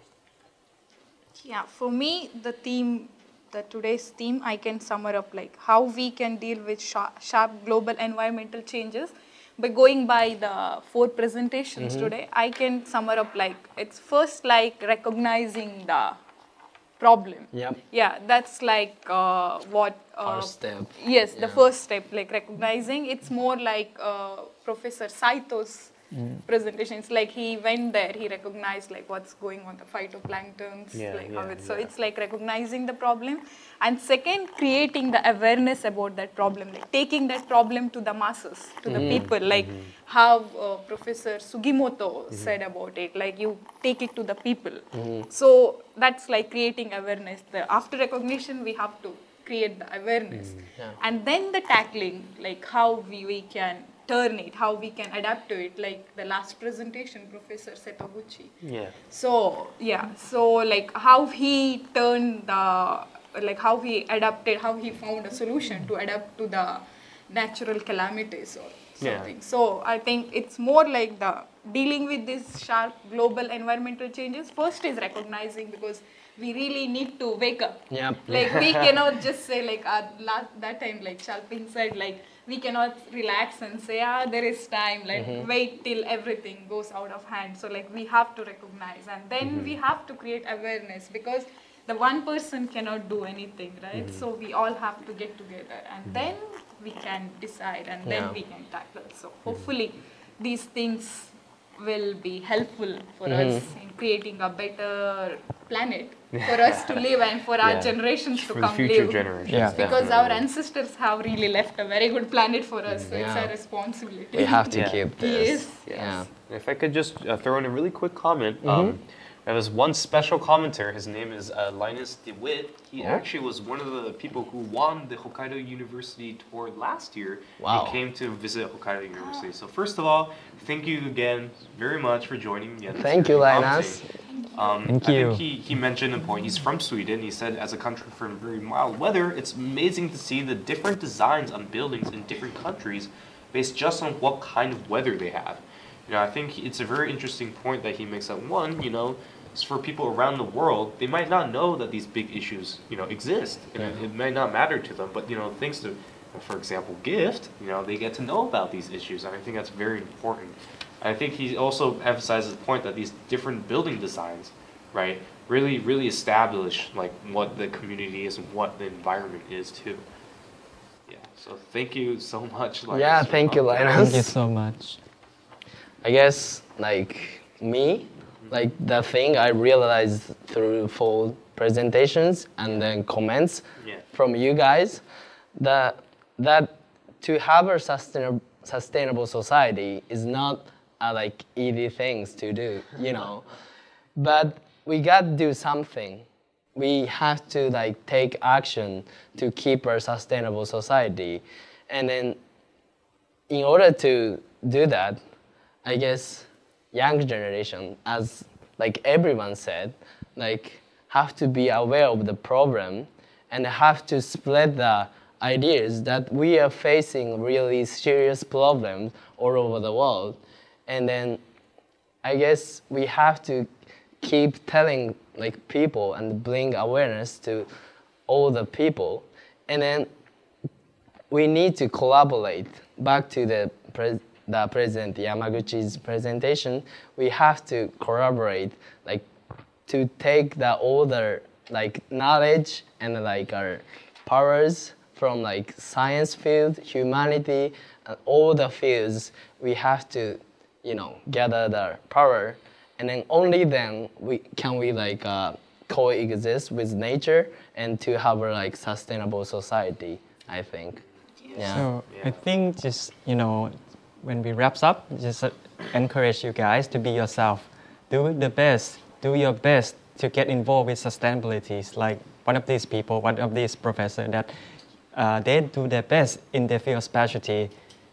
Yeah, for me, today's theme, I can sum it up like how we can deal with sharp global environmental changes. By going by the four presentations today, I can sum it up like it's first like recognizing the problem. Yep. Yeah, that's like what. First step. Yes, the first step, like recognizing. It's more like Professor Saito's presentation. It's like he went there, he recognized like what's going on, the phytoplanktons, so it's like recognizing the problem. And second, creating the awareness about that problem, like taking that problem to the masses, to the people, like how Professor Sugimoto said about it, like you take it to the people. So that's like creating awareness. After recognition, we have to create the awareness. And then the tackling, like how we can turn it, how we can adapt to it, like the last presentation, Professor Setoguchi. So like how he turned how he adapted, how he found a solution to adapt to the natural calamities or something. So I think it's more like the dealing with these sharp global environmental changes. First is recognizing, because we really need to wake up. Like we cannot just say like that time, like Shalpin said, like we cannot relax and say, there is time, like wait till everything goes out of hand. So like we have to recognize, and then we have to create awareness, because the one person cannot do anything, right? So we all have to get together, and then we can decide, and then we can tackle. So hopefully these things will be helpful for us in creating a better planet for us to live and for our generations to come future live. generations. Because our ancestors have really left a very good planet for us, so it's our responsibility. We have to keep this. Yes. If I could just throw in a really quick comment. There was one special commenter. His name is Linus DeWitt. He actually was one of the people who won the Hokkaido University tour last year. Wow. He came to visit Hokkaido University. So first of all, thank you again very much for joining me. Thank you, Linus. Thank you. I think he mentioned a point. He's from Sweden. He said, as a country from very mild weather, it's amazing to see the different designs on buildings in different countries based just on what kind of weather they have. You know, I think it's a very interesting point that he makes that one, you know, is for people around the world, they might not know that these big issues, you know, exist. And it might not matter to them, but, you know, thanks to, for example, GiFT, you know, they get to know about these issues. And I think that's very important. And I think he also emphasizes the point that these different building designs, right, really establish, like, what the community is and what the environment is, too. Yeah, so thank you so much, Linus. Yeah, thank you, Linus. Thank you so much. I guess, like me, like the thing I realized through full presentations and then comments from you guys, that to have a sustainable society is not like easy things to do, you know. But we got to do something. We have to like take action to keep a sustainable society. And then in order to do that, I guess young generation, as like everyone said, like have to be aware of the problem and have to spread the ideas that we are facing really serious problems all over the world. And then I guess we have to keep telling like people and bring awareness to all the people. And then we need to collaborate. Back to the President Yamaguchi's presentation, we have to collaborate, like to take the older like knowledge and like our powers from like science field, humanity, and all the fields. We have to, you know, gather the power, and then only then can we like coexist with nature and to have a like sustainable society, I think. Yeah. So I think just, you know, when we wraps up, just encourage you guys to be yourself. Do the best. Do your best to get involved with sustainability. Like one of these people, one of these professors, that they do their best in their field of specialty.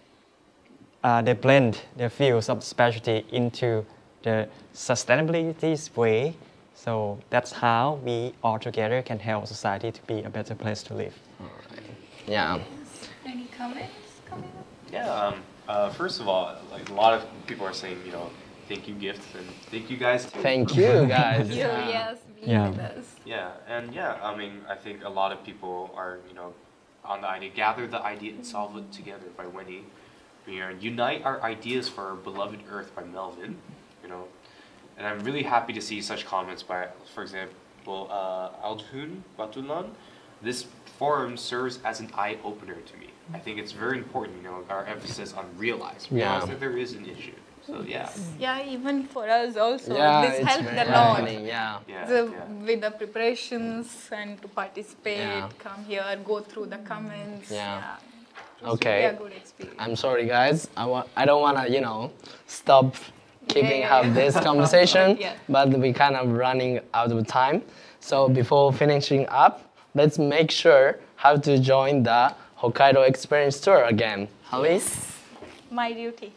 They blend their fields of specialty into the sustainability way. So that's how we all together can help society to be a better place to live. All right. Yeah. Any comments coming up? Yeah. First of all, like a lot of people are saying, you know, thank you, GiFT, and thank you guys too. Thank you, guys. Yes, being with us. Yeah, and yeah, I mean, I think a lot of people are, you know, on the idea, gather the idea and solve it together by Winnie. You know, unite our ideas for our beloved Earth by Melvin. You know, and I'm really happy to see such comments by, for example, Aldhun Batulan. This forum serves as an eye-opener to me. I think it's very important, you know, our emphasis on realize that there is an issue. So yeah. Yeah, even for us also, Yeah, this it's helped very a lot. happening, yeah. With the preparations and to participate, come here, go through the comments. Yeah. It was Okay. really a good experience. I'm sorry, guys. I don't want to, you know, stop keeping have this conversation, but we kind of running out of time. So before finishing up, let's make sure how to join the Hokkaido Experience Tour again. Alice? My duty.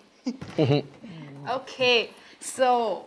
Okay, so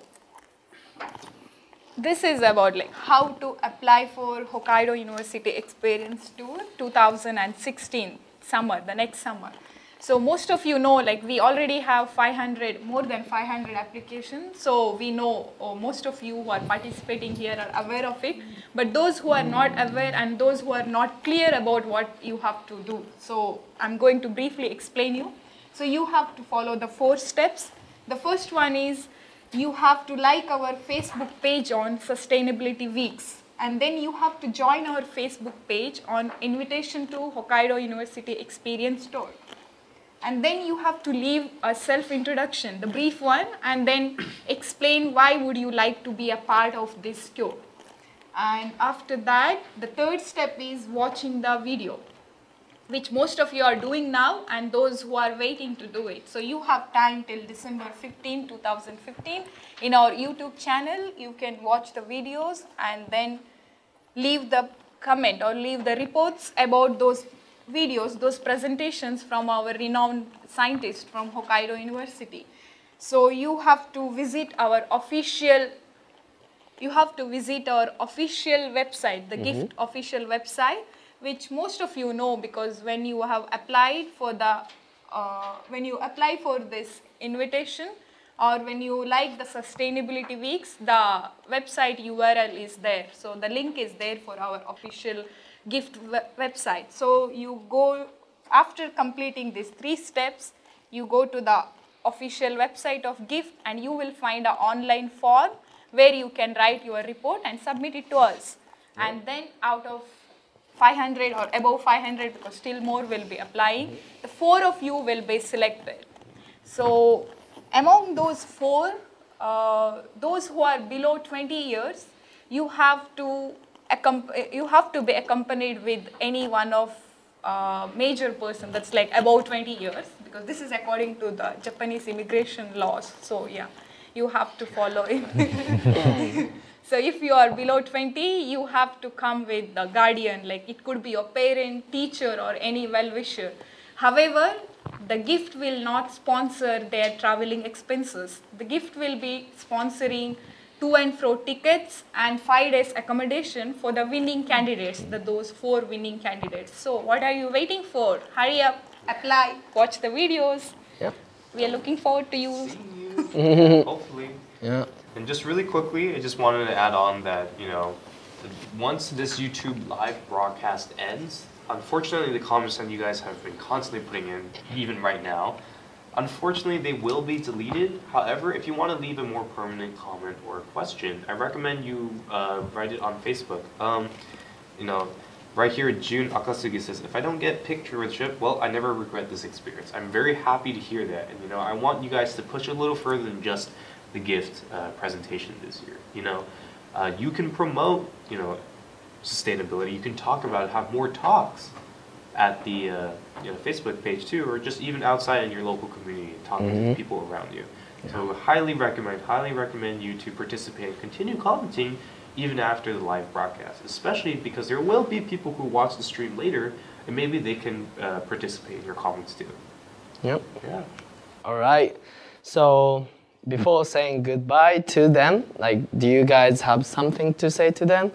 this is about like how to apply for Hokkaido University Experience Tour 2016 summer, the next summer. So most of you know, like we already have more than 500 applications. So we know most of you who are participating here are aware of it. But those who are not aware and those who are not clear about what you have to do. So I'm going to briefly explain you. So you have to follow the 4 steps. The first one is you have to like our Facebook page on Sustainability Weeks. And then you have to join our Facebook page on Invitation to Hokkaido University Experience Tour. And then you have to leave a self-introduction, the brief one, and then explain why would you like to be a part of this tour. And after that, the third step is watching the video. which most of you are doing now, and those who are waiting to do it. So you have time till December 15, 2015. In our YouTube channel, you can watch the videos and then leave the comment or leave the reports about those videos, those presentations from our renowned scientists from Hokkaido University. So you have to visit our official website, the GiFT official website, which most of you know, because when you have applied for the when you apply for this invitation, or when you like the sustainability weeks, the website URL is there. So the link is there for our official GiFT website. So you go, after completing these 3 steps, you go to the official website of GiFT and you will find an online form where you can write your report and submit it to us. And then out of 500 or above 500, because still more will be applying, the 4 of you will be selected. So among those 4, those who are below 20 years, you have to be accompanied with any one of major person that's like above 20 years, because this is according to the Japanese immigration laws. So yeah, you have to follow it. So if you are below 20, you have to come with the guardian, like it could be your parent, teacher, or any well-wisher. However, the GiFT will not sponsor their traveling expenses. The GiFT will be sponsoring to and fro tickets and 5 days accommodation for the winning candidates, those 4 winning candidates. So what are you waiting for? Hurry up, apply, watch the videos. Yep. We are looking forward to you. See you. Hopefully. Yeah. And just really quickly, I just wanted to add on that, once this YouTube live broadcast ends, unfortunately the comments that you guys have been constantly putting in, even right now, unfortunately they will be deleted. However, if you want to leave a more permanent comment or question, I recommend you write it on Facebook. Right here, June Akasugi says, if I don't get pictureship, well, I never regret this experience. I'm very happy to hear that. And, I want you guys to push a little further than just the GiFT presentation this year. You can promote, sustainability. You can talk about it, have more talks at the Facebook page too, or just even outside in your local community, talking to people around you. So highly recommend you to participate and continue commenting even after the live broadcast, especially because there will be people who watch the stream later and maybe they can participate in your comments too. Yep. Yeah. All right. So before saying goodbye to them, do you guys have something to say to them?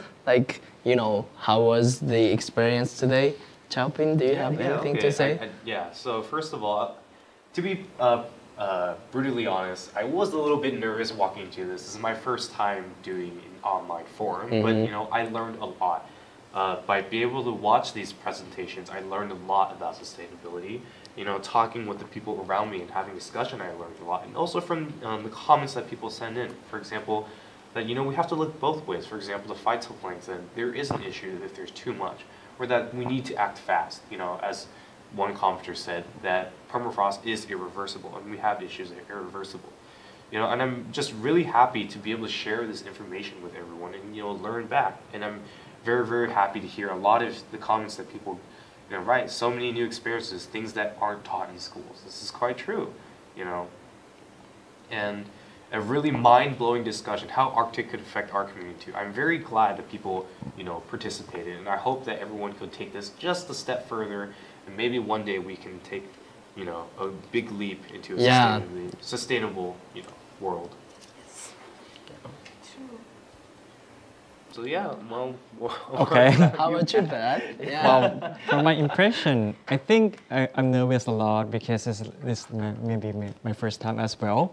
How was the experience today? Chaopin, do you have anything to say? So first of all, to be brutally honest, I was a little bit nervous walking into this. This is my first time doing an online forum, but I learned a lot. By being able to watch these presentations, I learned a lot about sustainability. Talking with the people around me and having discussion, I learned a lot. And also from the comments that people send in. For example, that we have to look both ways. For example, the phytoplankton, there is an issue if there's too much, or that we need to act fast. As one commenter said, that permafrost is irreversible, and we have issues that are irreversible. And I'm just really happy to be able to share this information with everyone and learn back. And I'm very, very happy to hear a lot of the comments that people write. So many new experiences, things that aren't taught in schools. This is quite true, and a really mind-blowing discussion how Arctic could affect our community too. I'm very glad that people participated, and I hope that everyone could take this just a step further, and maybe one day we can take a big leap into a sustainable world. So yeah, well, okay. How about you, Pat? Yeah. Well, from my impression, I think I'm nervous a lot because this maybe my first time as well.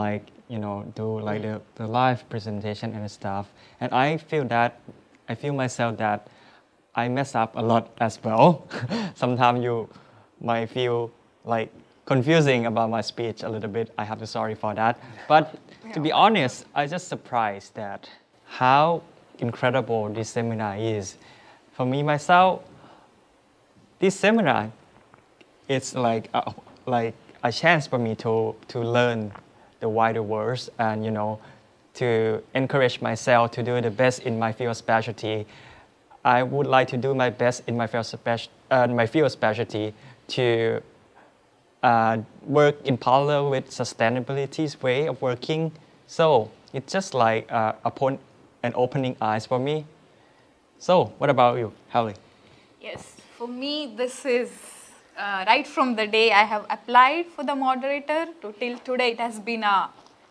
Do the live presentation and stuff, and I feel myself that I mess up a lot as well. Sometimes you might feel confusing about my speech a little bit. I have to sorry for that. But to be honest, I just surprised that how incredible this seminar is. For me myself, this seminar it's like a chance for me to learn the wider world and to encourage myself to do the best in my field specialty. I would like to do my best in my field specialty to work in parallel with sustainability's way of working. So it's just like an opening eyes for me. So what about you, Holly? Yes, for me, this is right from the day I have applied for the moderator to till today, it has been an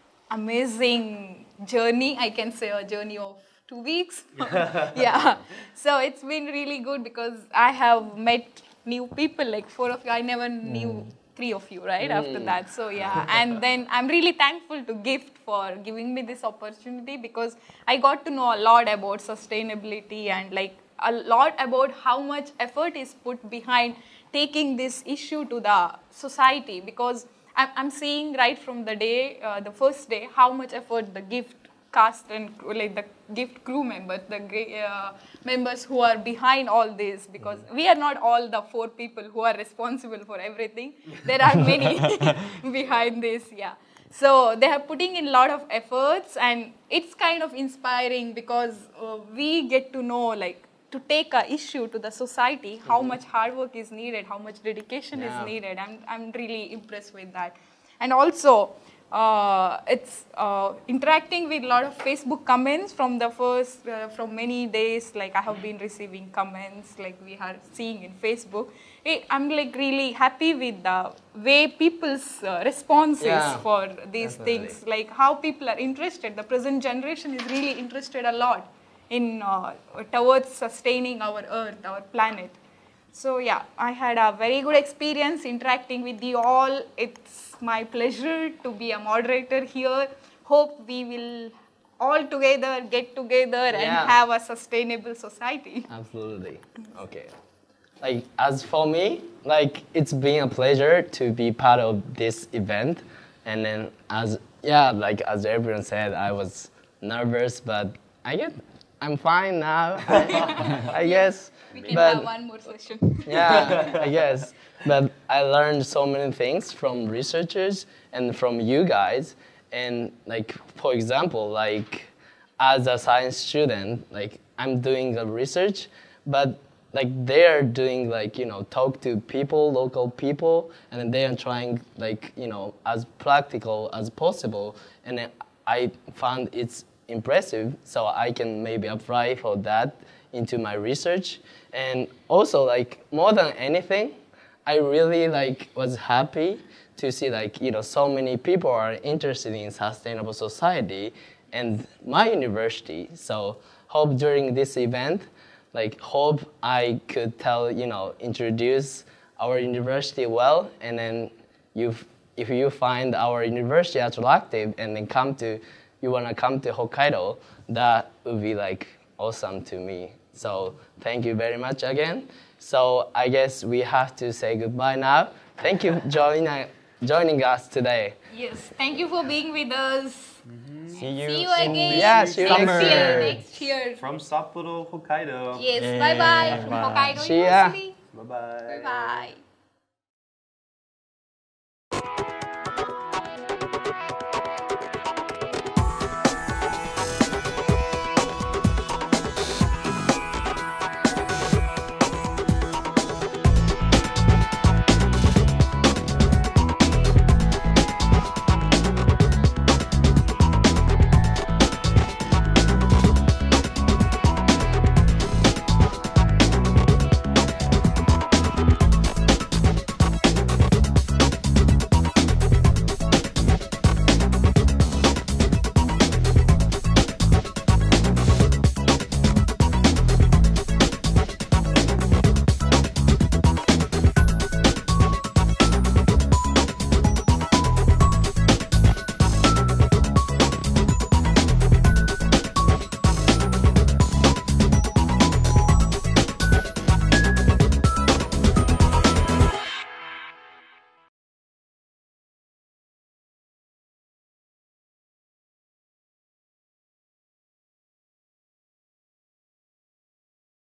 amazing journey. I can say a journey of 2 weeks. Yeah, so it's been really good because I have met new people, like 4 of you. I never knew 3 of you, right, after that. So yeah, and then I'm really thankful to GiFT for giving me this opportunity because I got to know a lot about sustainability and like a lot about how much effort is put behind taking this issue to the society, because I'm seeing right from the day, the first day, how much effort the GiFT cast and like the GiFT crew members, the members who are behind all this, because we are not all the 4 people who are responsible for everything. There are many behind this, yeah. So they are putting in a lot of efforts, and it's kind of inspiring because we get to know, like, to take an issue to the society, how much hard work is needed, how much dedication is needed. I'm really impressed with that. And also, it's interacting with a lot of Facebook comments from the first, from many days, like I have been receiving comments, like we are seeing in Facebook. I'm like really happy with the way people's responses for these things, like how people are interested. The present generation is really interested a lot in towards sustaining our earth, our planet. So yeah, I had a very good experience interacting with you all. It's my pleasure to be a moderator here. Hope we will all together get together and have a sustainable society. Absolutely. Okay. Like, as for me, like, it's been a pleasure to be part of this event. And then like as everyone said, I was nervous, but I'm fine now, I guess. We can have one more session. Yeah, I guess. But I learned so many things from researchers and from you guys. And like, for example, like as a science student, like I'm doing the research, but like they're doing like, talk to people, local people, and then they are trying like, as practical as possible. And then I found it's impressive, so I can maybe apply for that into my research. And also, like, more than anything, I really like was happy to see like, so many people are interested in sustainable society and my university. So hope during this event, like, hope I could introduce our university well, and then if you find our university attractive and then you want to come to Hokkaido, that would be like awesome to me. So thank you very much again. So I guess we have to say goodbye now. Thank you for joining us today. Yes, thank you for being with us. See you again. Yeah, see you next year. From Sapporo, Hokkaido. Yes, bye-bye from Hokkaido See ya. University. Bye-bye. Bye-bye.